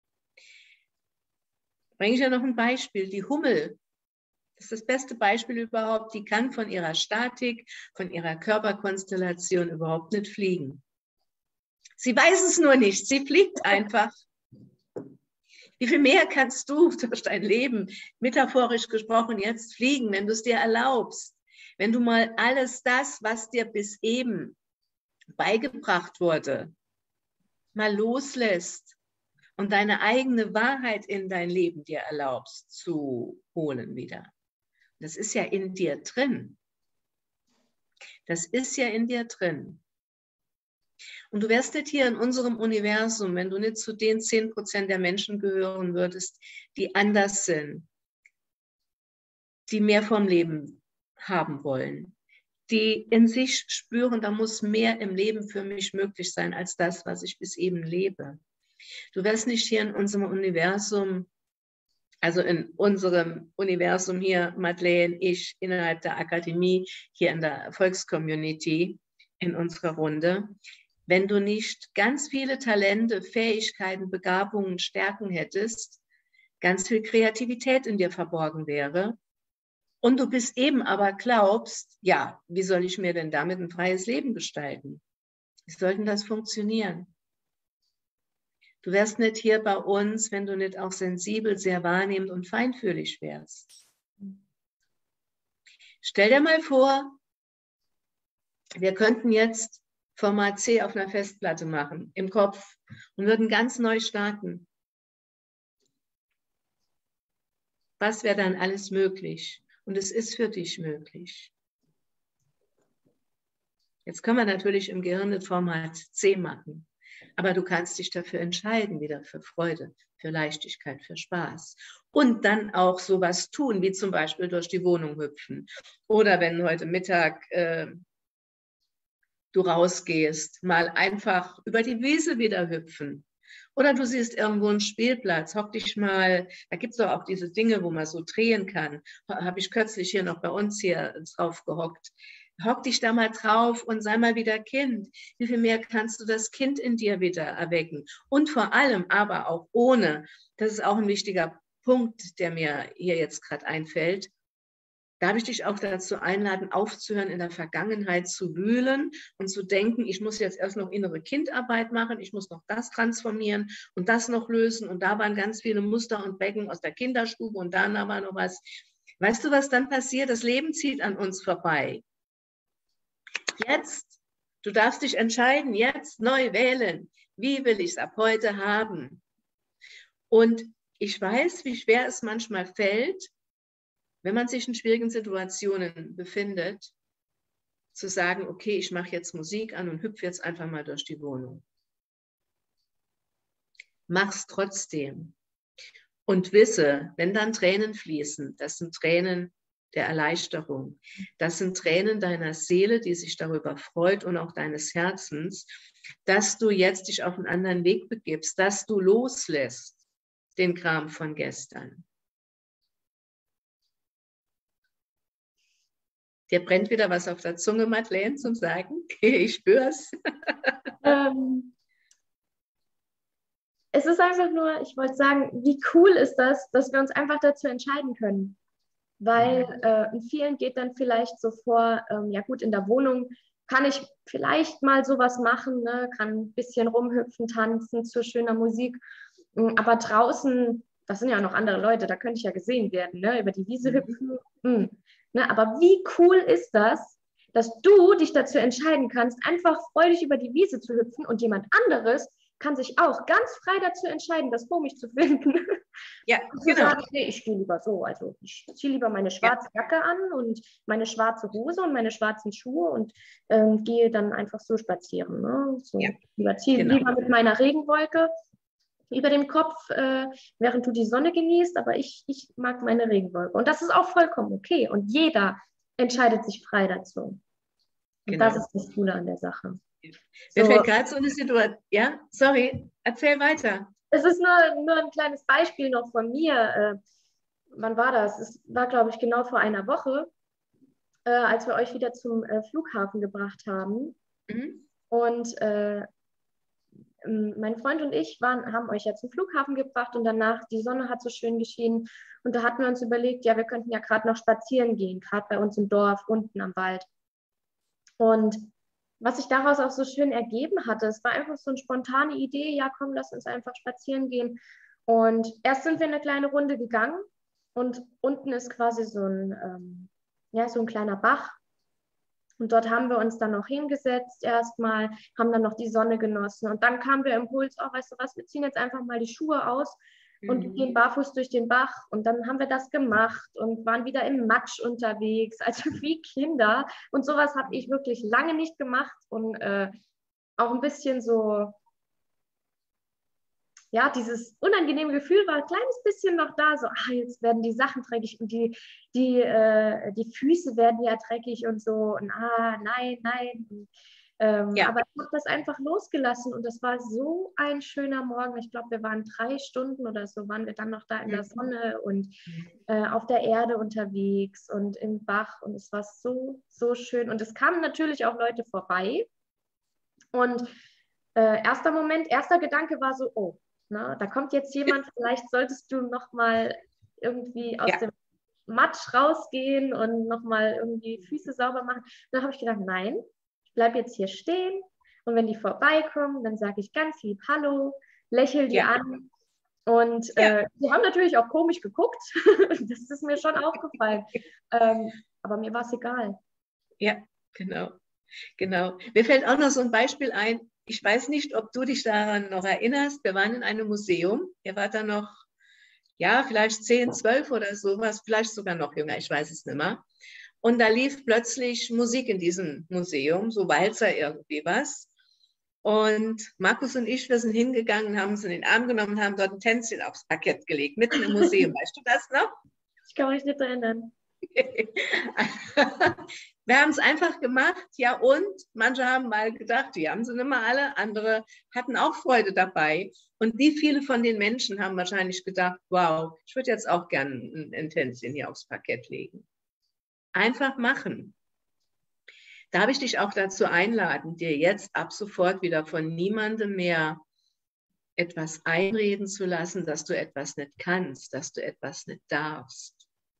Bringe ich ja noch ein Beispiel. Die Hummel, das ist das beste Beispiel überhaupt, die kann von ihrer Statik, von ihrer Körperkonstellation überhaupt nicht fliegen. Sie weiß es nur nicht, sie fliegt einfach. Wie viel mehr kannst du durch dein Leben, metaphorisch gesprochen, jetzt fliegen, wenn du es dir erlaubst? Wenn du mal alles das, was dir bis eben beigebracht wurde, mal loslässt und deine eigene Wahrheit in dein Leben dir erlaubst zu holen wieder. Das ist ja in dir drin. Das ist ja in dir drin. Und du wärst nicht hier in unserem Universum, wenn du nicht zu den 10% der Menschen gehören würdest, die anders sind, die mehr vom Leben haben wollen, die in sich spüren, da muss mehr im Leben für mich möglich sein, als das, was ich bis eben lebe. Du wärst nicht hier in unserem Universum, Also in unserem Universum hier, Madeleine, ich innerhalb der Akademie, hier in der Volkscommunity, in unserer Runde. Wenn du nicht ganz viele Talente, Fähigkeiten, Begabungen, Stärken hättest, ganz viel Kreativität in dir verborgen wäre und du bist eben aber glaubst, ja, wie soll ich mir denn damit ein freies Leben gestalten? Wie soll denn das funktionieren? Du wärst nicht hier bei uns, wenn du nicht auch sensibel, sehr wahrnehmend und feinfühlig wärst. Stell dir mal vor, wir könnten jetzt Format C auf einer Festplatte machen, im Kopf, und würden ganz neu starten. Was wäre dann alles möglich? Und es ist für dich möglich. Jetzt können wir natürlich im Gehirn das Format C machen. Aber du kannst dich dafür entscheiden, wieder für Freude, für Leichtigkeit, für Spaß. Und dann auch sowas tun, wie zum Beispiel durch die Wohnung hüpfen. Oder wenn heute Mittag du rausgehst, mal einfach über die Wiese wieder hüpfen. Oder du siehst irgendwo einen Spielplatz, hock dich mal, da gibt es doch auch diese Dinge, wo man so drehen kann. Habe ich kürzlich hier noch bei uns hier drauf gehockt. Hock dich da mal drauf und sei mal wieder Kind. Wie viel mehr kannst du das Kind in dir wieder erwecken? Und vor allem aber auch ohne, das ist auch ein wichtiger Punkt, der mir hier jetzt gerade einfällt, darf ich dich auch dazu einladen, aufzuhören, in der Vergangenheit zu wühlen und zu denken, ich muss jetzt erst noch innere Kindarbeit machen, ich muss noch das transformieren und das noch lösen und da waren ganz viele Muster und Becken aus der Kinderstube und da war noch was. Weißt du, was dann passiert? Das Leben zieht an uns vorbei. Jetzt, du darfst dich entscheiden, jetzt neu wählen. Wie will ich es ab heute haben? Und ich weiß, wie schwer es manchmal fällt, wenn man sich in schwierigen Situationen befindet, zu sagen, okay, ich mache jetzt Musik an und hüpfe jetzt einfach mal durch die Wohnung. Mach's trotzdem. Und wisse, wenn dann Tränen fließen, das sind Tränen der Erleichterung. Das sind Tränen deiner Seele, die sich darüber freut und auch deines Herzens, dass du jetzt dich auf einen anderen Weg begibst, dass du loslässt den Kram von gestern. Dir brennt wieder was auf der Zunge, Madeleine, zum Sagen. Ich spür's. Es ist einfach nur, ich wollte sagen, wie cool ist das, dass wir uns einfach dazu entscheiden können. Weil in vielen geht dann vielleicht so vor, ja gut, in der Wohnung kann ich vielleicht mal sowas machen, ne? Kann ein bisschen rumhüpfen, tanzen zu schöner Musik. Aber draußen, das sind ja noch andere Leute, da könnte ich ja gesehen werden, ne? Über die Wiese hüpfen. Ne? Aber wie cool ist das, dass du dich dazu entscheiden kannst, einfach freudig über die Wiese zu hüpfen und jemand anderes kann sich auch ganz frei dazu entscheiden, das komisch zu finden. Ja, und zu genau. sagen, nee, ich gehe lieber so. Also ich ziehe lieber meine schwarze Jacke an und meine schwarze Hose und meine schwarzen Schuhe und gehe dann einfach so spazieren. Ne? So, lieber mit meiner Regenwolke über dem Kopf, während du die Sonne genießt, aber ich mag meine Regenwolke. Und das ist auch vollkommen okay. Und jeder entscheidet sich frei dazu. Und das ist das Coole an der Sache. Mir fällt gerade so eine Situation, ja, sorry, erzähl weiter. Es ist nur ein kleines Beispiel noch von mir. Wann war das? Es war, glaube ich, genau vor einer Woche, als wir euch wieder zum Flughafen gebracht haben. Und mein Freund und ich haben euch ja zum Flughafen gebracht und danach, die Sonne hat so schön geschienen. Und da hatten wir uns überlegt, ja, wir könnten ja gerade noch spazieren gehen, gerade bei uns im Dorf, unten am Wald. Und was sich daraus auch so schön ergeben hatte, es war einfach so eine spontane Idee, ja komm, lass uns einfach spazieren gehen. Und erst sind wir eine kleine Runde gegangen und unten ist quasi so ein kleiner Bach. Und dort haben wir uns dann noch hingesetzt erstmal, haben dann noch die Sonne genossen. Und dann kam der Impuls, oh, weißt du was, wir ziehen jetzt einfach mal die Schuhe aus und gehen barfuß durch den Bach. Und dann haben wir das gemacht und waren wieder im Matsch unterwegs, also wie Kinder. Und sowas habe ich wirklich lange nicht gemacht und auch ein bisschen so, ja, dieses unangenehme Gefühl war ein kleines bisschen noch da, so, jetzt werden die Sachen dreckig und die Füße werden ja dreckig und so und nein. Und Ja. Aber ich habe das einfach losgelassen und das war so ein schöner Morgen. Ich glaube, wir waren 3 Stunden oder so, waren wir dann noch da in der Sonne und auf der Erde unterwegs und im Bach und es war so, so schön. Und es kamen natürlich auch Leute vorbei und erster Gedanke war so, oh, na, da kommt jetzt jemand, vielleicht solltest du nochmal irgendwie aus dem Matsch rausgehen und nochmal irgendwie Füße sauber machen. Dann habe ich gedacht, nein, ich bleibe jetzt hier stehen und wenn die vorbeikommen, dann sage ich ganz lieb Hallo, lächel die an und die haben natürlich auch komisch geguckt, das ist mir schon aufgefallen, aber mir war es egal. Ja, genau. Genau. Mir fällt auch noch so ein Beispiel ein. Ich weiß nicht, ob du dich daran noch erinnerst. Wir waren in einem Museum. Ihr wart da noch, ja, vielleicht 10, 12 oder sowas, vielleicht sogar noch jünger, ich weiß es nicht mehr. Und da lief plötzlich Musik in diesem Museum, so Walzer irgendwie was. Und Markus und ich, wir sind hingegangen, haben uns in den Arm genommen, haben dort ein Tänzchen aufs Parkett gelegt, mitten im Museum. Weißt du das noch? Ich kann mich nicht erinnern. Wir haben es einfach gemacht, ja, und manche haben mal gedacht, die haben sie nicht mal alle, andere hatten auch Freude dabei. Und wie viele von den Menschen haben wahrscheinlich gedacht, wow, ich würde jetzt auch gerne ein Tänzchen hier aufs Parkett legen. Einfach machen. Darf ich dich auch dazu einladen, dir jetzt ab sofort wieder von niemandem mehr etwas einreden zu lassen, dass du etwas nicht kannst, dass du etwas nicht darfst.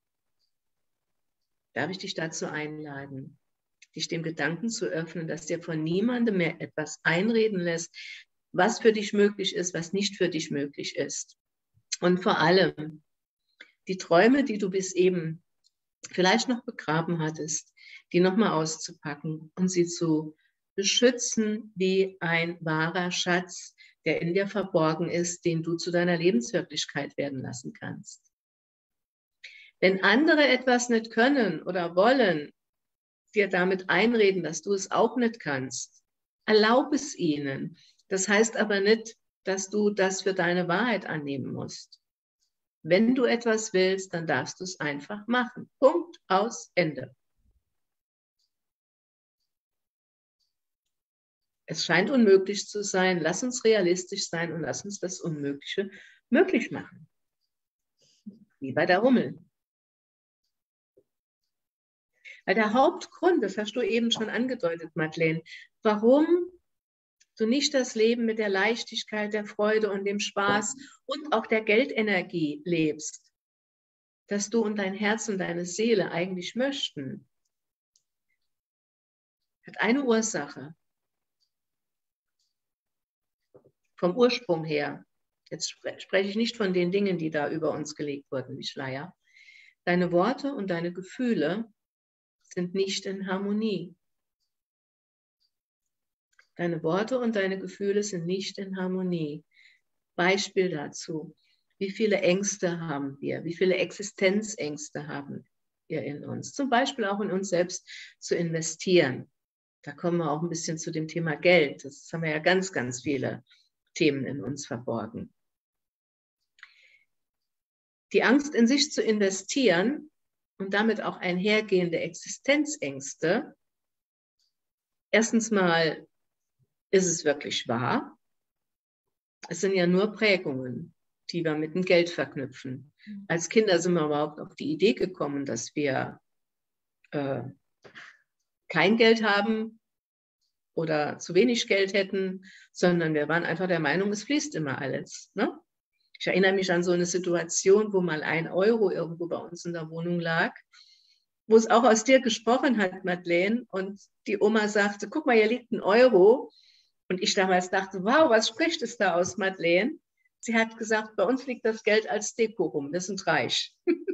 Darf ich dich dazu einladen, dich dem Gedanken zu öffnen, dass dir von niemandem mehr etwas einreden lässt, was für dich möglich ist, was nicht für dich möglich ist. Und vor allem die Träume, die du bis eben vielleicht noch begraben hattest, die nochmal auszupacken und sie zu beschützen wie ein wahrer Schatz, der in dir verborgen ist, den du zu deiner Lebenswirklichkeit werden lassen kannst. Wenn andere etwas nicht können oder wollen, dir damit einreden, dass du es auch nicht kannst, erlaub es ihnen. Das heißt aber nicht, dass du das für deine Wahrheit annehmen musst. Wenn du etwas willst, dann darfst du es einfach machen. Punkt, aus, Ende. Es scheint unmöglich zu sein. Lass uns realistisch sein und lass uns das Unmögliche möglich machen. Wie bei der Hummel. Weil der Hauptgrund, das hast du eben schon angedeutet, Madeleine, warum du nicht das Leben mit der Leichtigkeit, der Freude und dem Spaß und auch der Geldenergie lebst, dass du und dein Herz und deine Seele eigentlich möchten, hat eine Ursache. Vom Ursprung her. Jetzt spreche ich nicht von den Dingen, die da über uns gelegt wurden, wie Schleier. Deine Worte und deine Gefühle sind nicht in Harmonie. Deine Worte und deine Gefühle sind nicht in Harmonie. Beispiel dazu. Wie viele Ängste haben wir? Wie viele Existenzängste haben wir in uns? Zum Beispiel auch in uns selbst zu investieren. Da kommen wir auch ein bisschen zu dem Thema Geld. Das haben wir ja ganz, ganz viele Themen in uns verborgen. Die Angst in sich zu investieren und damit auch einhergehende Existenzängste. Erstens mal, ist es wirklich wahr? Es sind ja nur Prägungen, die wir mit dem Geld verknüpfen. Als Kinder sind wir überhaupt auf die Idee gekommen, dass wir kein Geld haben oder zu wenig Geld hätten, sondern wir waren einfach der Meinung, es fließt immer alles. Ne? Ich erinnere mich an so eine Situation, wo mal 1 Euro irgendwo bei uns in der Wohnung lag, wo es auch aus dir gesprochen hat, Madeleine, und die Oma sagte, guck mal, hier liegt 1 Euro. Und ich damals dachte, wow, was spricht es da aus, Madeleine? Sie hat gesagt, bei uns liegt das Geld als Deko rum, wir sind reich.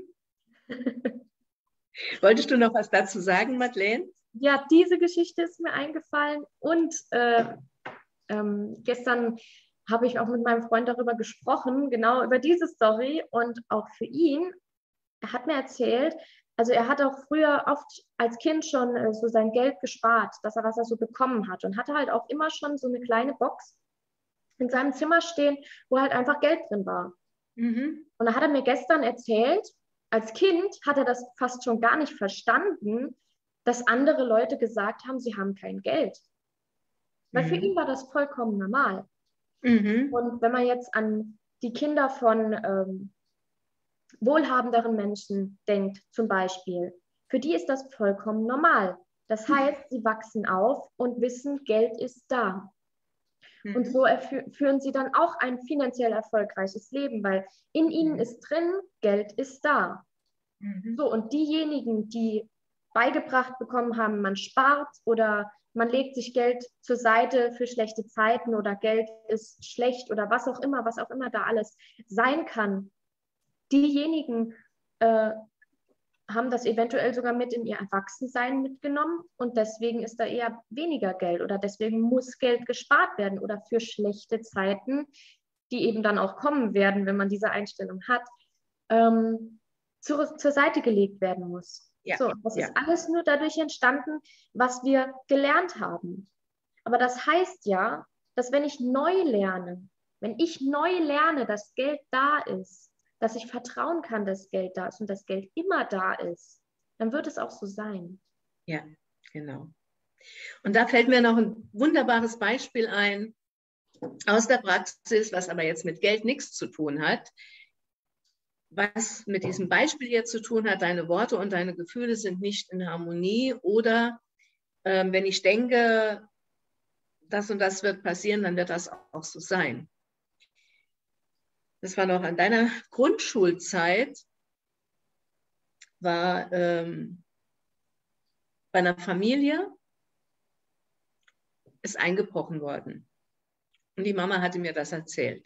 Wolltest du noch was dazu sagen, Madeleine? Ja, diese Geschichte ist mir eingefallen und gestern habe ich auch mit meinem Freund darüber gesprochen, genau über diese Story und auch für ihn. Er hat mir erzählt, also er hat auch früher oft als Kind schon so sein Geld gespart, was er so bekommen hat und hatte halt auch immer schon so eine kleine Box in seinem Zimmer stehen, wo halt einfach Geld drin war. Und da hat er mir gestern erzählt, als Kind hat er das fast schon gar nicht verstanden, dass andere Leute gesagt haben, sie haben kein Geld. Weil für ihn war das vollkommen normal. Mhm. Und wenn man jetzt an die Kinder von wohlhabenderen Menschen denkt, zum Beispiel, für die ist das vollkommen normal. Das heißt, sie wachsen auf und wissen, Geld ist da. Und so führen sie dann auch ein finanziell erfolgreiches Leben, weil in ihnen ist drin, Geld ist da. So, und diejenigen, die beigebracht bekommen haben, man spart oder man legt sich Geld zur Seite für schlechte Zeiten oder Geld ist schlecht oder was auch immer da alles sein kann, diejenigen haben das eventuell sogar mit in ihr Erwachsensein mitgenommen und deswegen ist da eher weniger Geld oder deswegen muss Geld gespart werden oder für schlechte Zeiten, die eben dann auch kommen werden, wenn man diese Einstellung hat, zur Seite gelegt werden muss. Ja, so, das ist alles nur dadurch entstanden, was wir gelernt haben. Aber das heißt ja, dass wenn ich neu lerne, dass Geld da ist, dass ich vertrauen kann, dass Geld da ist und dass Geld immer da ist, dann wird es auch so sein. Ja, genau. Und da fällt mir noch ein wunderbares Beispiel ein aus der Praxis, was aber jetzt mit Geld nichts zu tun hat. Was mit diesem Beispiel hier zu tun hat, deine Worte und deine Gefühle sind nicht in Harmonie oder wenn ich denke, das und das wird passieren, dann wird das auch so sein. Das war noch an deiner Grundschulzeit, war bei einer Familie ist eingebrochen worden. Und die Mama hatte mir das erzählt,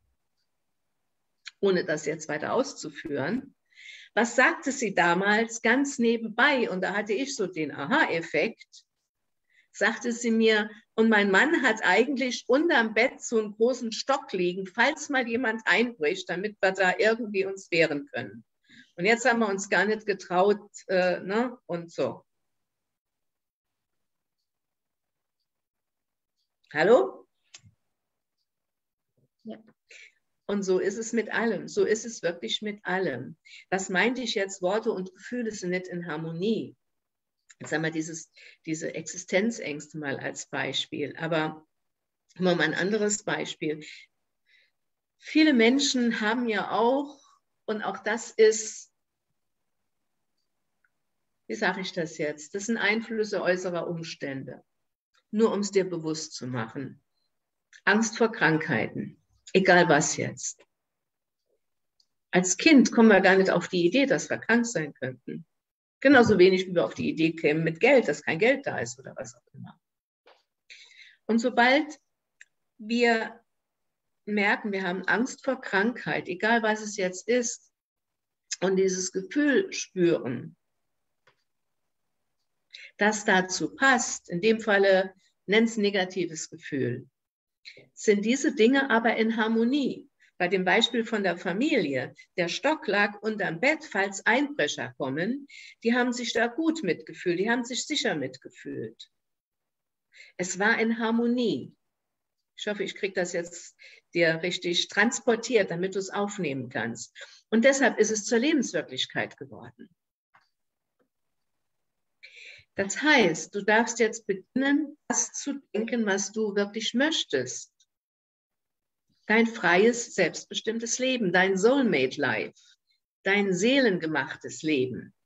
ohne das jetzt weiter auszuführen. Was sagte sie damals ganz nebenbei? Und da hatte ich so den Aha-Effekt. Sagte sie mir, und mein Mann hat eigentlich unterm Bett so einen großen Stock liegen, falls mal jemand einbricht, damit wir da irgendwie uns wehren können. Und jetzt haben wir uns gar nicht getraut, ne? Und so. Hallo? Ja. Und so ist es mit allem. So ist es wirklich mit allem. Was meinte ich jetzt? Worte und Gefühle sind nicht in Harmonie. Jetzt haben wir diese Existenzängste mal als Beispiel. Aber mal ein anderes Beispiel. Viele Menschen haben ja auch, und auch das ist, wie sage ich das jetzt? Das sind Einflüsse äußerer Umstände. Nur um es dir bewusst zu machen. Angst vor Krankheiten. Egal was jetzt. Als Kind kommen wir gar nicht auf die Idee, dass wir krank sein könnten. Genauso wenig, wie wir auf die Idee kämen mit Geld, dass kein Geld da ist oder was auch immer. Und sobald wir merken, wir haben Angst vor Krankheit, egal was es jetzt ist, und dieses Gefühl spüren, das dazu passt, in dem Falle nennt es negatives Gefühl, sind diese Dinge aber in Harmonie. Bei dem Beispiel von der Familie, der Stock lag unterm Bett, falls Einbrecher kommen, die haben sich da gut mitgefühlt, die haben sich sicher mitgefühlt. Es war in Harmonie. Ich hoffe, ich kriege das jetzt dir richtig transportiert, damit du es aufnehmen kannst. Und deshalb ist es zur Lebenswirklichkeit geworden. Das heißt, du darfst jetzt beginnen, das zu denken, was du wirklich möchtest. Dein freies, selbstbestimmtes Leben, dein Soulmate-Life, dein seelengemachtes Leben.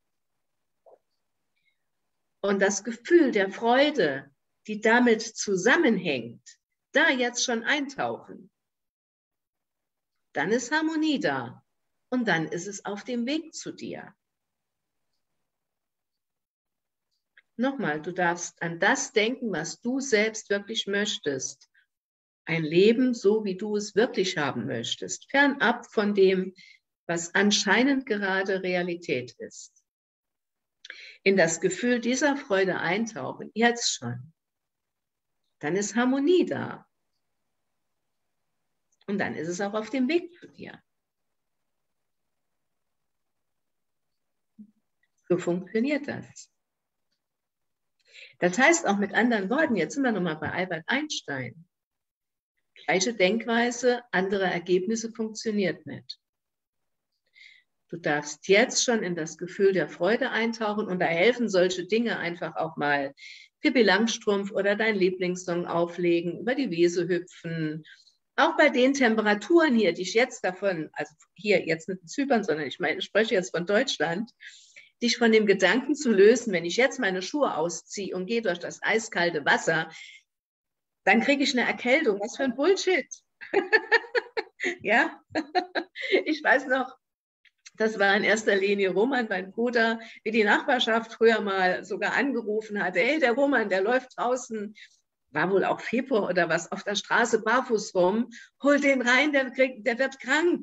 Und das Gefühl der Freude, die damit zusammenhängt, da jetzt schon eintauchen. Dann ist Harmonie da und dann ist es auf dem Weg zu dir. Nochmal, du darfst an das denken, was du selbst wirklich möchtest. Ein Leben, so wie du es wirklich haben möchtest, fernab von dem, was anscheinend gerade Realität ist. In das Gefühl dieser Freude eintauchen, jetzt schon. Dann ist Harmonie da. Und dann ist es auch auf dem Weg zu dir. So funktioniert das. Das heißt auch mit anderen Worten, jetzt sind wir nochmal bei Albert Einstein. Gleiche Denkweise, andere Ergebnisse funktioniert nicht. Du darfst jetzt schon in das Gefühl der Freude eintauchen und da helfen solche Dinge einfach auch mal Pippi Langstrumpf oder dein Lieblingssong auflegen, über die Wiese hüpfen. Auch bei den Temperaturen hier, die ich jetzt davon, also hier jetzt nicht in Zypern, sondern ich spreche jetzt von Deutschland, dich von dem Gedanken zu lösen, wenn ich jetzt meine Schuhe ausziehe und gehe durch das eiskalte Wasser, dann kriege ich eine Erkältung. Was für ein Bullshit. Ja, ich weiß noch, das war in erster Linie Roman, mein Bruder, wie die Nachbarschaft früher mal sogar angerufen hatte, hey, der Roman, der läuft draußen, war wohl auch Februar oder was, auf der Straße barfuß rum, hol den rein, der wird krank.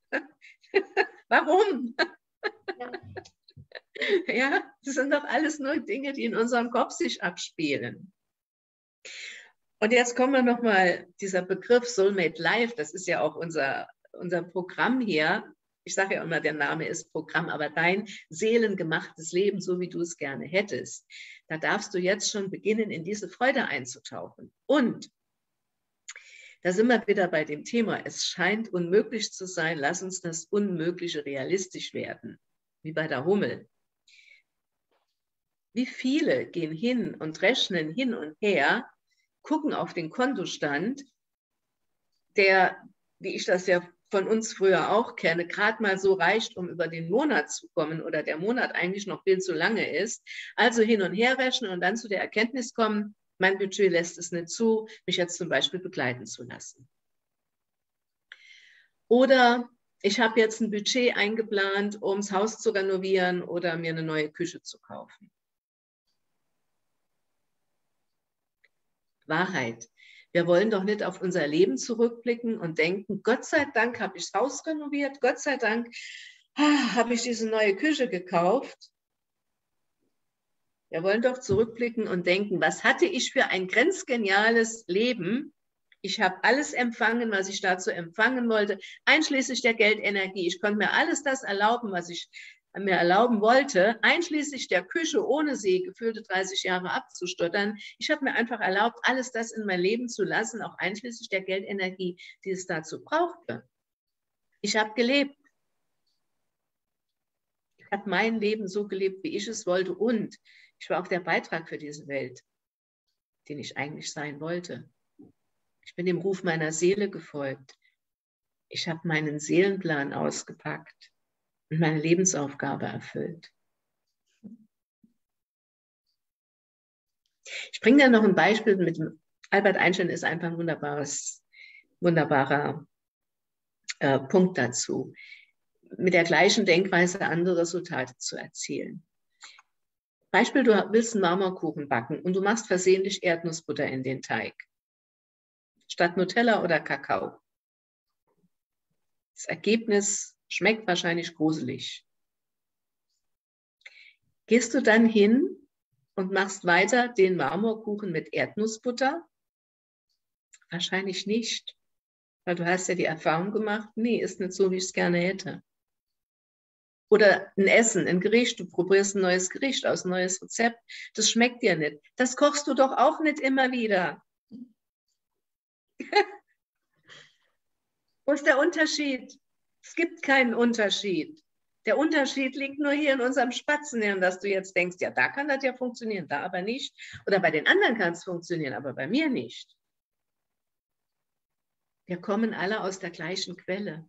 Warum? Ja. Ja, das sind doch alles nur Dinge, die in unserem Kopf sich abspielen. Und jetzt kommen wir nochmal, dieser Begriff Soulmate Life, das ist ja auch unser Programm hier. Ich sage ja immer, der Name ist Programm, aber dein seelengemachtes Leben, so wie du es gerne hättest, da darfst du jetzt schon beginnen, in diese Freude einzutauchen. Und da sind wir wieder bei dem Thema, es scheint unmöglich zu sein, lass uns das Unmögliche realistisch werden, wie bei der Hummel. Wie viele gehen hin und rechnen hin und her, gucken auf den Kontostand, der, wie ich das ja von uns früher auch kenne, gerade mal so reicht, um über den Monat zu kommen oder der Monat eigentlich noch viel zu lange ist. Also hin und her rechnen und dann zu der Erkenntnis kommen, mein Budget lässt es nicht zu, mich jetzt zum Beispiel begleiten zu lassen. Oder ich habe jetzt ein Budget eingeplant, um das Haus zu renovieren oder mir eine neue Küche zu kaufen. Wahrheit. Wir wollen doch nicht auf unser Leben zurückblicken und denken, Gott sei Dank habe ich das Haus renoviert, Gott sei Dank habe ich diese neue Küche gekauft. Wir wollen doch zurückblicken und denken, was hatte ich für ein grenzgeniales Leben? Ich habe alles empfangen, was ich dazu empfangen wollte, einschließlich der Geldenergie. Ich konnte mir alles das erlauben, was ich mir erlauben wollte, einschließlich der Küche, ohne sie gefühlte 30 Jahre abzustottern. Ich habe mir einfach erlaubt, alles das in mein Leben zu lassen, auch einschließlich der Geldenergie, die es dazu brauchte. Ich habe gelebt. Ich habe mein Leben so gelebt, wie ich es wollte, und ich war auch der Beitrag für diese Welt, den ich eigentlich sein wollte. Ich bin dem Ruf meiner Seele gefolgt. Ich habe meinen Seelenplan ausgepackt und meine Lebensaufgabe erfüllt. Ich bringe dir noch ein Beispiel mit Albert Einstein, ist einfach ein wunderbarer Punkt dazu, mit der gleichen Denkweise andere Resultate zu erzielen. Beispiel, du willst einen Marmorkuchen backen und du machst versehentlich Erdnussbutter in den Teig, statt Nutella oder Kakao. Das Ergebnis schmeckt wahrscheinlich gruselig. Gehst du dann hin und machst weiter den Marmorkuchen mit Erdnussbutter? Wahrscheinlich nicht, weil du hast ja die Erfahrung gemacht, nee, ist nicht so, wie ich es gerne hätte. Oder ein Essen, ein Gericht, du probierst ein neues Gericht aus, ein neues Rezept, das schmeckt dir nicht. Das kochst du doch auch nicht immer wieder. Wo ist der Unterschied? Es gibt keinen Unterschied. Der Unterschied liegt nur hier in unserem Spatzenhirn, dass du jetzt denkst, ja, da kann das ja funktionieren, da aber nicht. Oder bei den anderen kann es funktionieren, aber bei mir nicht. Wir kommen alle aus der gleichen Quelle.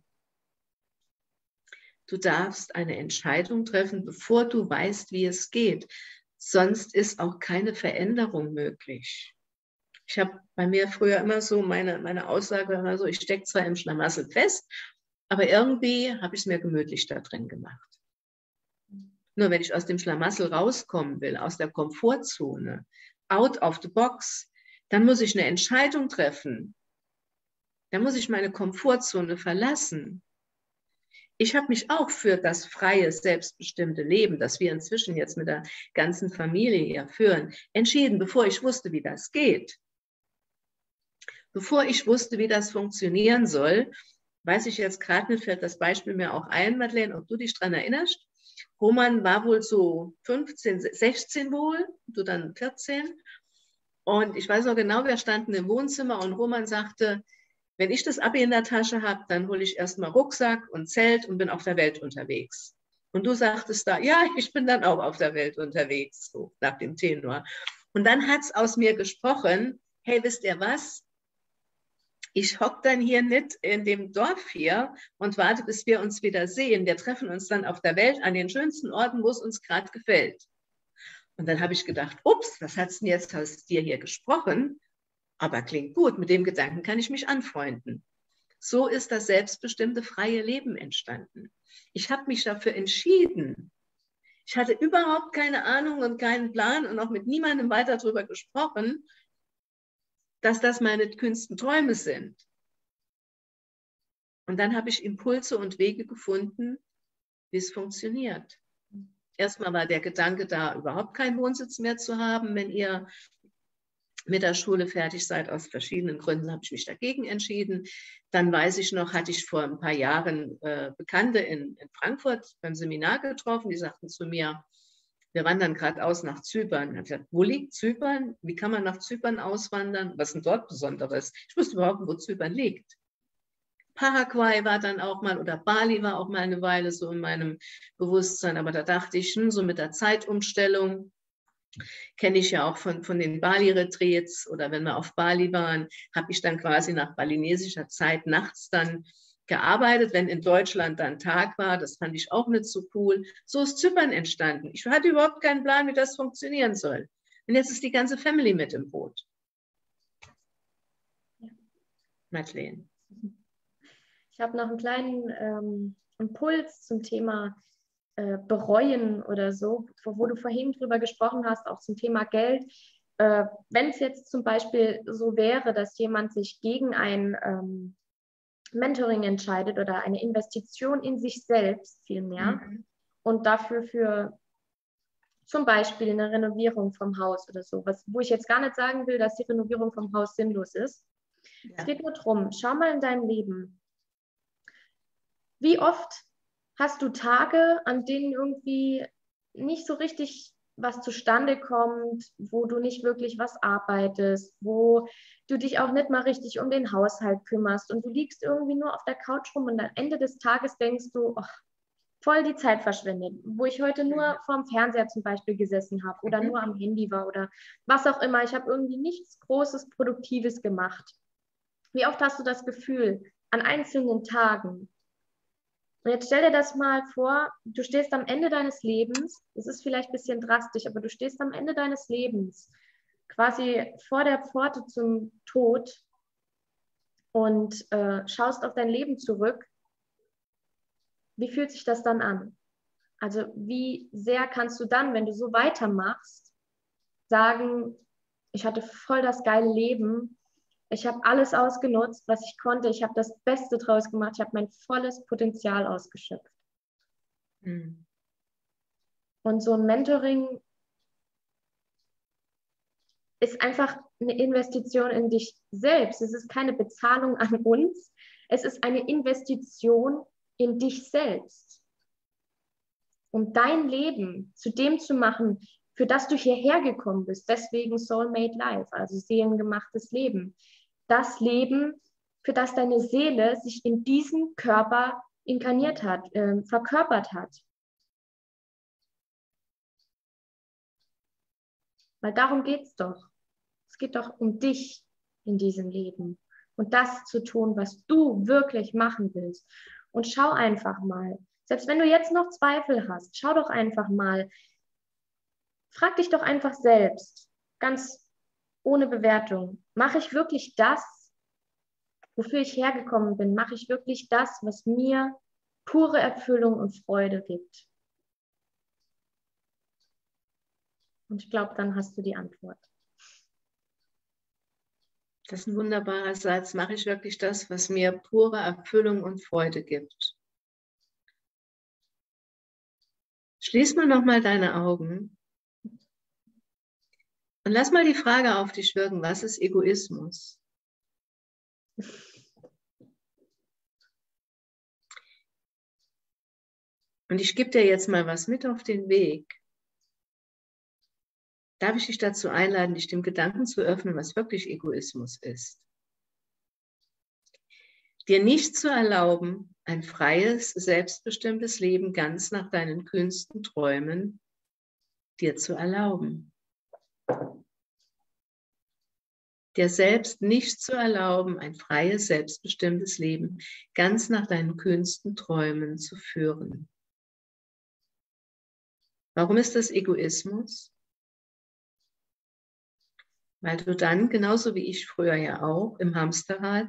Du darfst eine Entscheidung treffen, bevor du weißt, wie es geht. Sonst ist auch keine Veränderung möglich. Ich habe bei mir früher immer so, meine Aussage war immer so, ich stecke zwar im Schlamassel fest, aber irgendwie habe ich es mir gemütlich da drin gemacht. Nur wenn ich aus dem Schlamassel rauskommen will, aus der Komfortzone, out of the box, dann muss ich eine Entscheidung treffen. Dann muss ich meine Komfortzone verlassen. Ich habe mich auch für das freie, selbstbestimmte Leben, das wir inzwischen jetzt mit der ganzen Familie hier führen, entschieden, bevor ich wusste, wie das geht. Bevor ich wusste, wie das funktionieren soll, weiß ich jetzt gerade nicht, fällt das Beispiel mir auch ein, Madeleine, ob du dich daran erinnerst. Roman war wohl so 15, 16 wohl, du dann 14. Und ich weiß noch genau, wir standen im Wohnzimmer und Roman sagte, wenn ich das Abi in der Tasche habe, dann hole ich erstmal Rucksack und Zelt und bin auf der Welt unterwegs. Und du sagtest da, ja, ich bin dann auch auf der Welt unterwegs, so nach dem Tenor. Und dann hat es aus mir gesprochen, hey, wisst ihr was? Ich hocke dann hier nicht in dem Dorf hier und warte, bis wir uns wieder sehen. Wir treffen uns dann auf der Welt an den schönsten Orten, wo es uns gerade gefällt. Und dann habe ich gedacht, ups, was hat es denn jetzt aus dir hier gesprochen? Aber klingt gut, mit dem Gedanken kann ich mich anfreunden. So ist das selbstbestimmte freie Leben entstanden. Ich habe mich dafür entschieden. Ich hatte überhaupt keine Ahnung und keinen Plan und auch mit niemandem weiter darüber gesprochen, dass das meine kühnsten Träume sind. Und dann habe ich Impulse und Wege gefunden, wie es funktioniert. Erstmal war der Gedanke da, überhaupt keinen Wohnsitz mehr zu haben, wenn ihr mit der Schule fertig seid. Aus verschiedenen Gründen habe ich mich dagegen entschieden. Dann weiß ich noch, hatte ich vor ein paar Jahren Bekannte in Frankfurt beim Seminar getroffen, die sagten zu mir, wir wandern gerade aus nach Zypern. Ich habe gesagt, wo liegt Zypern? Wie kann man nach Zypern auswandern? Was ist denn dort Besonderes? Ich wusste überhaupt nicht, wo Zypern liegt. Paraguay war dann auch mal, oder Bali war auch mal eine Weile so in meinem Bewusstsein. Aber da dachte ich, so mit der Zeitumstellung, kenne ich ja auch von den Bali-Retreats oder wenn wir auf Bali waren, habe ich dann quasi nach balinesischer Zeit nachts dann gearbeitet, wenn in Deutschland dann Tag war. Das fand ich auch nicht so cool. So ist Zypern entstanden. Ich hatte überhaupt keinen Plan, wie das funktionieren soll. Und jetzt ist die ganze Family mit im Boot. Ja. Madeleine. Ich habe noch einen kleinen Impuls zum Thema bereuen oder so, wo du vorhin drüber gesprochen hast, auch zum Thema Geld. Wenn es jetzt zum Beispiel so wäre, dass jemand sich gegen ein Mentoring entscheidet oder eine Investition in sich selbst vielmehr und dafür für zum Beispiel eine Renovierung vom Haus oder so, wo ich jetzt gar nicht sagen will, dass die Renovierung vom Haus sinnlos ist. Ja. Es geht nur darum, schau mal in deinem Leben. Wie oft hast du Tage, an denen irgendwie nicht so richtig was zustande kommt, wo du nicht wirklich was arbeitest, wo du dich auch nicht mal richtig um den Haushalt kümmerst und du liegst irgendwie nur auf der Couch rum und am Ende des Tages denkst du, oh, voll die Zeit verschwendet, wo ich heute nur vorm Fernseher zum Beispiel gesessen habe oder nur am Handy war oder was auch immer. Ich habe irgendwie nichts Großes, Produktives gemacht. Wie oft hast du das Gefühl, an einzelnen Tagen? Und jetzt stell dir das mal vor, du stehst am Ende deines Lebens, das ist vielleicht ein bisschen drastisch, aber du stehst am Ende deines Lebens, quasi vor der Pforte zum Tod und schaust auf dein Leben zurück. Wie fühlt sich das dann an? Also wie sehr kannst du dann, wenn du so weitermachst, sagen, ich hatte voll das geile Leben, ich habe alles ausgenutzt, was ich konnte. Ich habe das Beste draus gemacht. Ich habe mein volles Potenzial ausgeschöpft. Mhm. Und so ein Mentoring ist einfach eine Investition in dich selbst. Es ist keine Bezahlung an uns. Es ist eine Investition in dich selbst. Um dein Leben zu dem zu machen, für das du hierher gekommen bist. Deswegen Soulmate Life, also seelengemachtes Leben. Das Leben, für das deine Seele sich in diesem Körper inkarniert hat, verkörpert hat. Weil darum geht es doch. Es geht doch um dich in diesem Leben und das zu tun, was du wirklich machen willst. Und schau einfach mal, selbst wenn du jetzt noch Zweifel hast, schau doch einfach mal, frag dich doch einfach selbst, ganz ohne Bewertung, mache ich wirklich das, wofür ich hergekommen bin? Mache ich wirklich das, was mir pure Erfüllung und Freude gibt? Und ich glaube, dann hast du die Antwort. Das ist ein wunderbarer Satz. Mache ich wirklich das, was mir pure Erfüllung und Freude gibt? Schließ mal nochmal deine Augen und lass mal die Frage auf dich wirken. Was ist Egoismus? Und ich gebe dir jetzt mal was mit auf den Weg. Darf ich dich dazu einladen, dich dem Gedanken zu öffnen, was wirklich Egoismus ist? Dir nicht zu erlauben, ein freies, selbstbestimmtes Leben ganz nach deinen kühnsten Träumen dir zu erlauben. dir selbst nicht zu erlauben, ein freies, selbstbestimmtes Leben ganz nach deinen kühnsten Träumen zu führen. Warum ist das Egoismus? Weil du dann, genauso wie ich früher ja auch, im Hamsterrad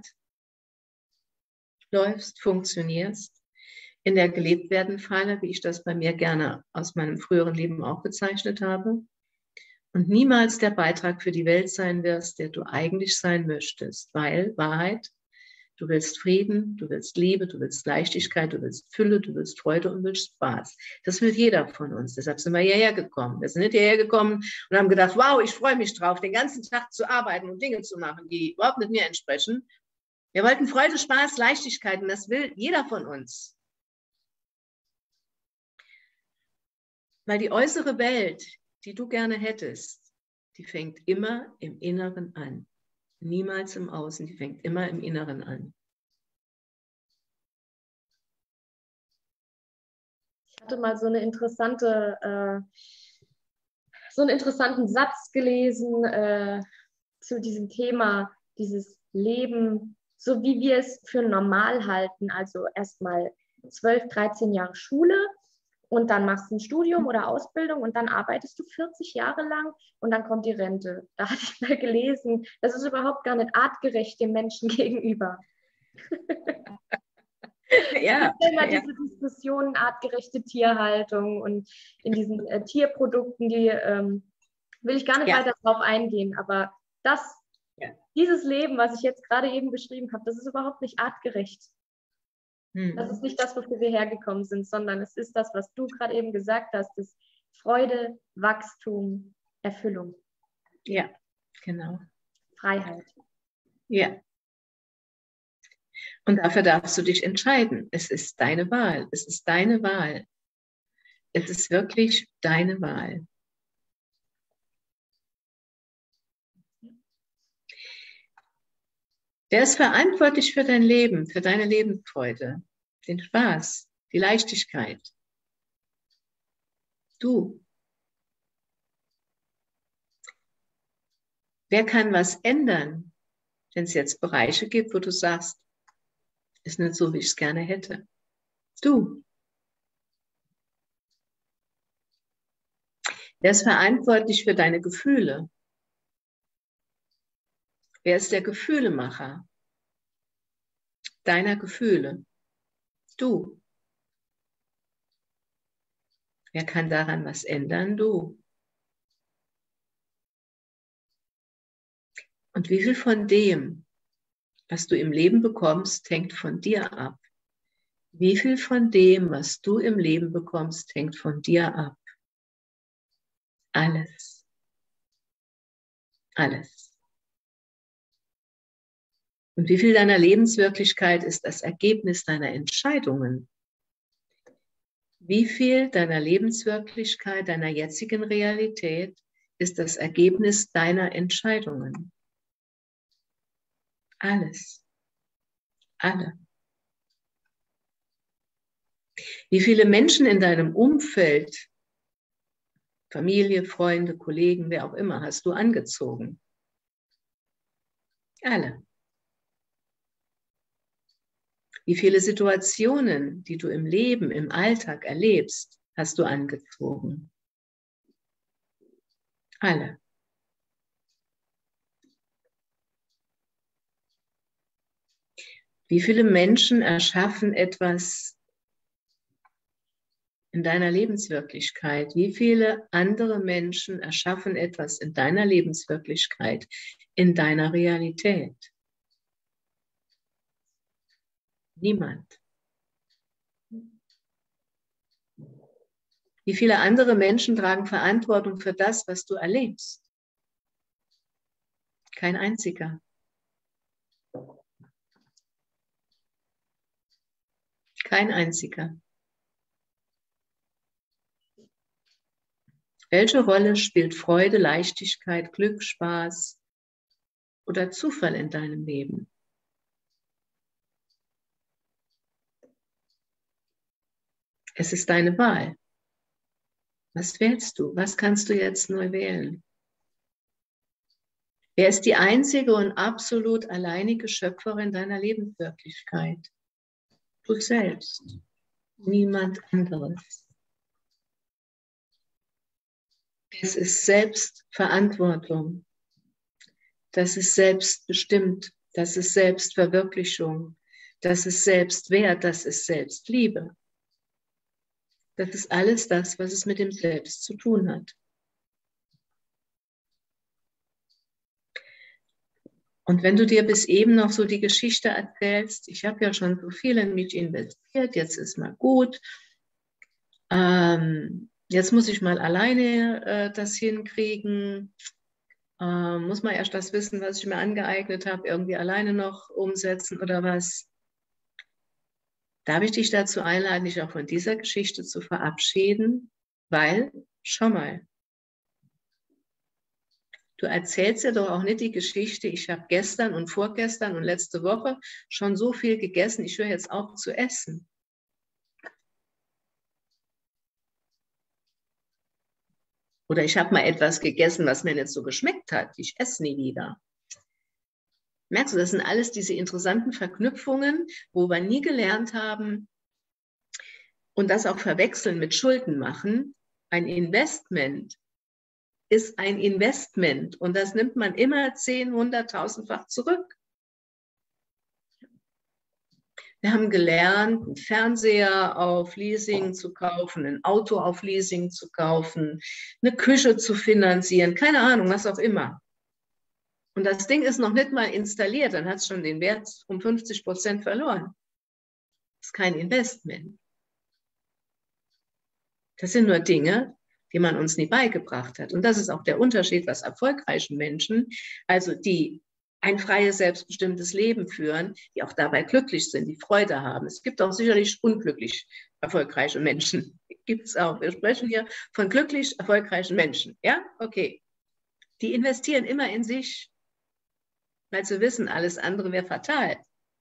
läufst, funktionierst, in der Gelebt-werden-Falle, wie ich das bei mir gerne aus meinem früheren Leben auch gezeichnet habe, und niemals der Beitrag für die Welt sein wirst, der du eigentlich sein möchtest, weil Wahrheit, du willst Frieden, du willst Liebe, du willst Leichtigkeit, du willst Fülle, du willst Freude und willst Spaß. Das will jeder von uns. Deshalb sind wir hierher gekommen. Wir sind nicht hierher gekommen und haben gedacht, wow, ich freue mich drauf, den ganzen Tag zu arbeiten und Dinge zu machen, die überhaupt nicht mir entsprechen. Wir wollten Freude, Spaß, Leichtigkeit und das will jeder von uns. Weil die äußere Welt, die du gerne hättest, die fängt immer im Inneren an. Niemals im Außen, die fängt immer im Inneren an. Ich hatte mal so einen interessanten Satz gelesen zu diesem Thema, dieses Leben, so wie wir es für normal halten. Also erstmal 12, 13 Jahre Schule und dann machst du ein Studium oder Ausbildung und dann arbeitest du 40 Jahre lang und dann kommt die Rente. Da hatte ich mal gelesen, das ist überhaupt gar nicht artgerecht dem Menschen gegenüber. Ja, es gibt immer diese Diskussionen, artgerechte Tierhaltung und in diesen Tierprodukten, die will ich gar nicht weiter drauf eingehen, aber dieses Leben, was ich jetzt gerade eben beschrieben habe, das ist überhaupt nicht artgerecht. Das ist nicht das, wofür wir hergekommen sind, sondern es ist das, was du gerade eben gesagt hast, das Freude, Wachstum, Erfüllung. Ja, genau. Freiheit. Ja. Und dafür darfst du dich entscheiden. Es ist deine Wahl. Es ist deine Wahl. Es ist wirklich deine Wahl. Wer ist verantwortlich für dein Leben, für deine Lebensfreude, den Spaß, die Leichtigkeit? Du. Wer kann was ändern, wenn es jetzt Bereiche gibt, wo du sagst, ist nicht so, wie ich es gerne hätte? Du. Wer ist verantwortlich für deine Gefühle? Wer ist der Gefühlemacher deiner Gefühle? Du. Wer kann daran was ändern? Du. Und wie viel von dem, was du im Leben bekommst, hängt von dir ab? Wie viel von dem, was du im Leben bekommst, hängt von dir ab? Alles. Alles. Und wie viel deiner Lebenswirklichkeit ist das Ergebnis deiner Entscheidungen? Wie viel deiner Lebenswirklichkeit, deiner jetzigen Realität ist das Ergebnis deiner Entscheidungen? Alles. Alle. Wie viele Menschen in deinem Umfeld, Familie, Freunde, Kollegen, wer auch immer, hast du angezogen? Alle. Wie viele Situationen, die du im Leben, im Alltag erlebst, hast du angezogen? Alle. Wie viele Menschen erschaffen etwas in deiner Lebenswirklichkeit? Wie viele andere Menschen erschaffen etwas in deiner Lebenswirklichkeit, in deiner Realität? Niemand. Wie viele andere Menschen tragen Verantwortung für das, was du erlebst? Kein einziger. Kein einziger. Welche Rolle spielt Freude, Leichtigkeit, Glück, Spaß oder Zufall in deinem Leben? Es ist deine Wahl. Was wählst du? Was kannst du jetzt neu wählen? Wer ist die einzige und absolut alleinige Schöpferin deiner Lebenswirklichkeit? Du selbst, niemand anderes. Es ist Selbstverantwortung, das ist Selbstbestimmt, das ist Selbstverwirklichung, das ist Selbstwert, das ist Selbstliebe. Das ist alles das, was es mit dem Selbst zu tun hat. Und wenn du dir bis eben noch so die Geschichte erzählst, ich habe ja schon so viel in mich investiert, jetzt ist mal gut, jetzt muss ich mal alleine das hinkriegen, muss man erst das Wissen, was ich mir angeeignet habe, irgendwie alleine noch umsetzen oder was. Darf ich dich dazu einladen, dich auch von dieser Geschichte zu verabschieden? Weil, schau mal, du erzählst ja doch auch nicht die Geschichte, ich habe gestern und vorgestern und letzte Woche schon so viel gegessen, ich höre jetzt auf zu essen. Oder ich habe mal etwas gegessen, was mir nicht so geschmeckt hat, ich esse nie wieder. Merkst du, das sind alles diese interessanten Verknüpfungen, wo wir nie gelernt haben und das auch verwechseln mit Schulden machen. Ein Investment ist ein Investment und das nimmt man immer 10, 100.000-fach zurück. Wir haben gelernt, einen Fernseher auf Leasing zu kaufen, ein Auto auf Leasing zu kaufen, eine Küche zu finanzieren, keine Ahnung, was auch immer. Und das Ding ist noch nicht mal installiert, dann hat es schon den Wert um 50% verloren. Das ist kein Investment. Das sind nur Dinge, die man uns nie beigebracht hat. Und das ist auch der Unterschied, was erfolgreichen Menschen, also die ein freies, selbstbestimmtes Leben führen, die auch dabei glücklich sind, die Freude haben. Es gibt auch sicherlich unglücklich erfolgreiche Menschen. Gibt es auch. Wir sprechen hier von glücklich erfolgreichen Menschen. Ja, okay. Die investieren immer in sich, weil sie wissen, alles andere wäre fatal.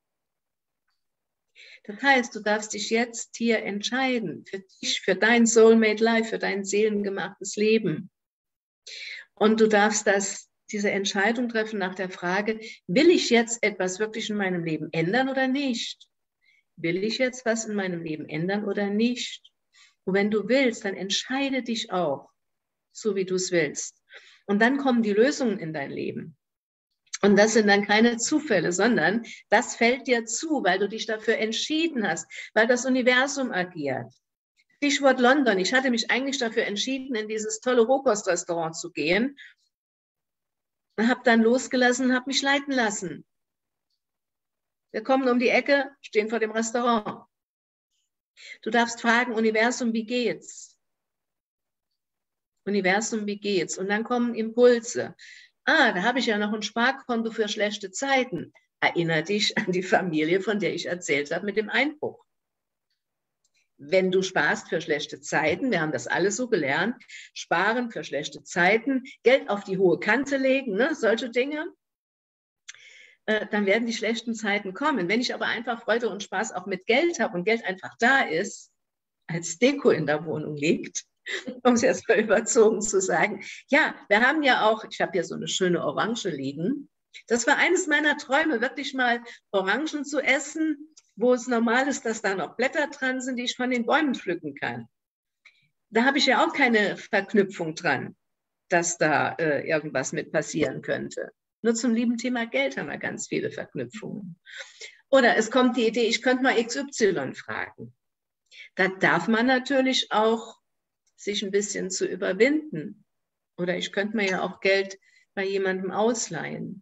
Das heißt, du darfst dich jetzt hier entscheiden, für dich, für dein Soulmate Life, für dein seelengemachtes Leben. Und du darfst diese Entscheidung treffen nach der Frage, will ich jetzt etwas wirklich in meinem Leben ändern oder nicht? Will ich jetzt was in meinem Leben ändern oder nicht? Und wenn du willst, dann entscheide dich auch, so wie du es willst. Und dann kommen die Lösungen in dein Leben. Und das sind dann keine Zufälle, sondern das fällt dir zu, weil du dich dafür entschieden hast, weil das Universum agiert. Stichwort London. Ich hatte mich eigentlich dafür entschieden, in dieses tolle Rohkostrestaurant zu gehen. Habe dann losgelassen, habe mich leiten lassen. Wir kommen um die Ecke, stehen vor dem Restaurant. Du darfst fragen, Universum, wie geht's? Universum, wie geht's? Und dann kommen Impulse. Da habe ich ja noch ein Sparkonto für schlechte Zeiten. Erinnere dich an die Familie, von der ich erzählt habe, mit dem Einbruch. Wenn du sparst für schlechte Zeiten, wir haben das alles so gelernt, sparen für schlechte Zeiten, Geld auf die hohe Kante legen, ne, solche Dinge, dann werden die schlechten Zeiten kommen. Wenn ich aber einfach Freude und Spaß auch mit Geld habe und Geld einfach da ist, als Deko in der Wohnung liegt, um es jetzt mal überzogen zu sagen. Ja, wir haben ja auch, ich habe hier so eine schöne Orange liegen. Das war eines meiner Träume, wirklich mal Orangen zu essen, wo es normal ist, dass da noch Blätter dran sind, die ich von den Bäumen pflücken kann. Da habe ich ja auch keine Verknüpfung dran, dass da irgendwas mit passieren könnte. Nur zum lieben Thema Geld haben wir ganz viele Verknüpfungen. Oder es kommt die Idee, ich könnte mal XY fragen. Da darf man natürlich auch sich ein bisschen zu überwinden. Oder ich könnte mir ja auch Geld bei jemandem ausleihen.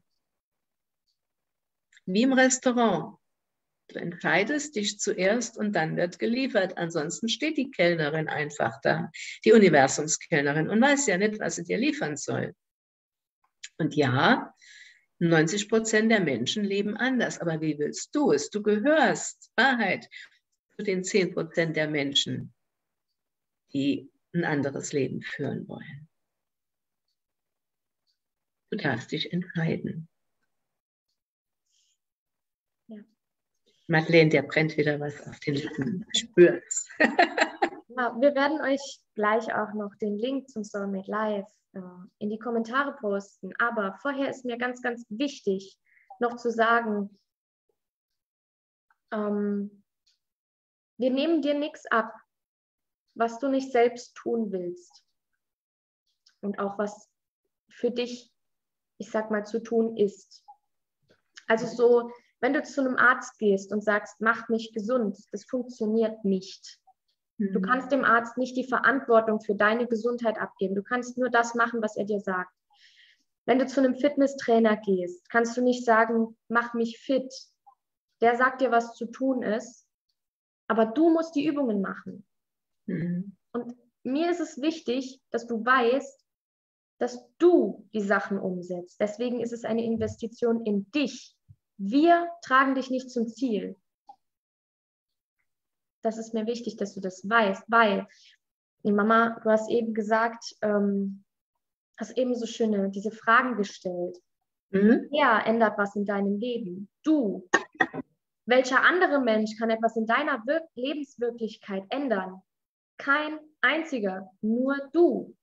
Wie im Restaurant. Du entscheidest dich zuerst und dann wird geliefert. Ansonsten steht die Kellnerin einfach da, die Universumskellnerin, und weiß ja nicht, was sie dir liefern soll. Und ja, 90% der Menschen leben anders. Aber wie willst du es? Du gehörst, Wahrheit, zu den 10% der Menschen, die ein anderes Leben führen wollen. Du darfst dich entscheiden. Ja. Madeleine, der brennt wieder was auf den Lippen. Ich spüre es. Ja, wir werden euch gleich auch noch den Link zum Soulmate Live in die Kommentare posten. Aber vorher ist mir ganz, ganz wichtig, noch zu sagen, wir nehmen dir nichts ab, was du nicht selbst tun willst. Und auch was für dich, ich sag mal, zu tun ist. Also so, wenn du zu einem Arzt gehst und sagst, mach mich gesund, das funktioniert nicht. Du kannst dem Arzt nicht die Verantwortung für deine Gesundheit abgeben. Du kannst nur das machen, was er dir sagt. Wenn du zu einem Fitnesstrainer gehst, kannst du nicht sagen, mach mich fit. Der sagt dir, was zu tun ist, aber du musst die Übungen machen. Und mir ist es wichtig, dass du weißt, dass du die Sachen umsetzt. Deswegen ist es eine Investition in dich. Wir tragen dich nicht zum Ziel. Das ist mir wichtig, dass du das weißt, weil, Mama, du hast eben gesagt, hast eben so schöne diese Fragen gestellt. Wer ändert was in deinem Leben? Du. Welcher andere Mensch kann etwas in deiner Lebenswirklichkeit ändern? Kein einziger, nur du.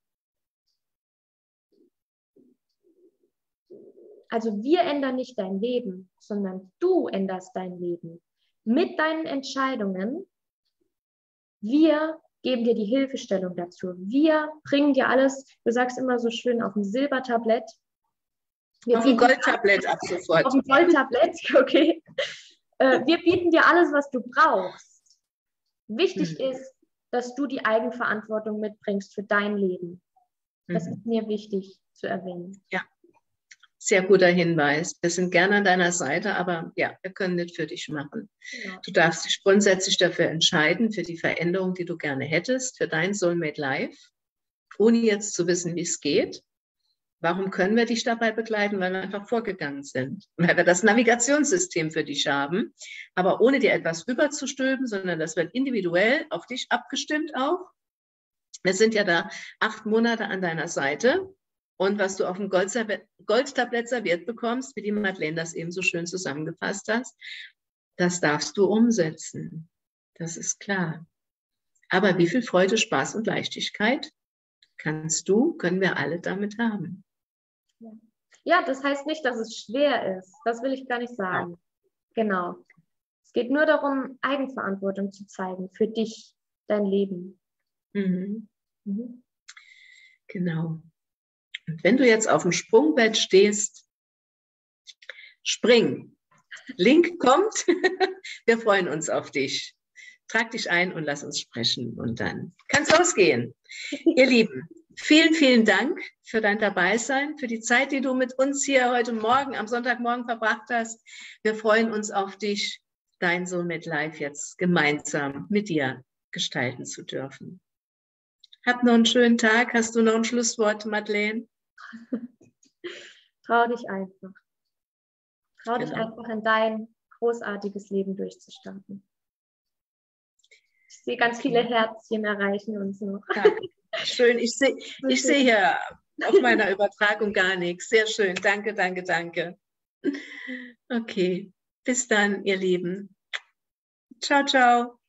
Also wir ändern nicht dein Leben, sondern du änderst dein Leben. Mit deinen Entscheidungen. Wir geben dir die Hilfestellung dazu. Wir bringen dir alles, du sagst immer so schön, auf dem Silbertablett. Auf dem Goldtablett ab sofort. Auf dem Goldtablett, okay. Wir bieten dir alles, was du brauchst. Wichtig ist, dass du die Eigenverantwortung mitbringst für dein Leben. Das ist mir wichtig zu erwähnen. Ja, sehr guter Hinweis. Wir sind gerne an deiner Seite, aber ja, wir können nicht für dich machen. Genau. Du darfst dich grundsätzlich dafür entscheiden, für die Veränderung, die du gerne hättest, für dein Soulmate Life, ohne jetzt zu wissen, wie es geht. Warum können wir dich dabei begleiten? Weil wir einfach vorgegangen sind. Weil wir das Navigationssystem für dich haben, aber ohne dir etwas rüberzustülpen, sondern das wird individuell auf dich abgestimmt auch. Wir sind ja da 8 Monate an deiner Seite. Und was du auf dem Goldtablett serviert bekommst, wie die Madeleine das eben so schön zusammengefasst hat, das darfst du umsetzen. Das ist klar. Aber wie viel Freude, Spaß und Leichtigkeit können wir alle damit haben? Ja, das heißt nicht, dass es schwer ist. Das will ich gar nicht sagen. Genau. Es geht nur darum, Eigenverantwortung zu zeigen für dich, dein Leben. Genau. Und wenn du jetzt auf dem Sprungbett stehst, spring. Link kommt. Wir freuen uns auf dich. Trag dich ein und lass uns sprechen. Und dann kann es losgehen. Ihr Lieben, vielen, vielen Dank für dein Dabeisein, für die Zeit, die du mit uns hier heute Morgen, am Sonntagmorgen verbracht hast. Wir freuen uns auf dich, dein Soulmate Life jetzt gemeinsam mit dir gestalten zu dürfen. Hab noch einen schönen Tag. Hast du noch ein Schlusswort, Madeleine? Trau dich einfach. Trau dich einfach in dein großartiges Leben durchzustarten. Ich sehe ganz viele Herzchen erreichen uns noch. Ja, schön. Ich sehe hier auf meiner Übertragung gar nichts. Sehr schön. Danke, danke, danke. Okay. Bis dann, ihr Lieben. Ciao, ciao.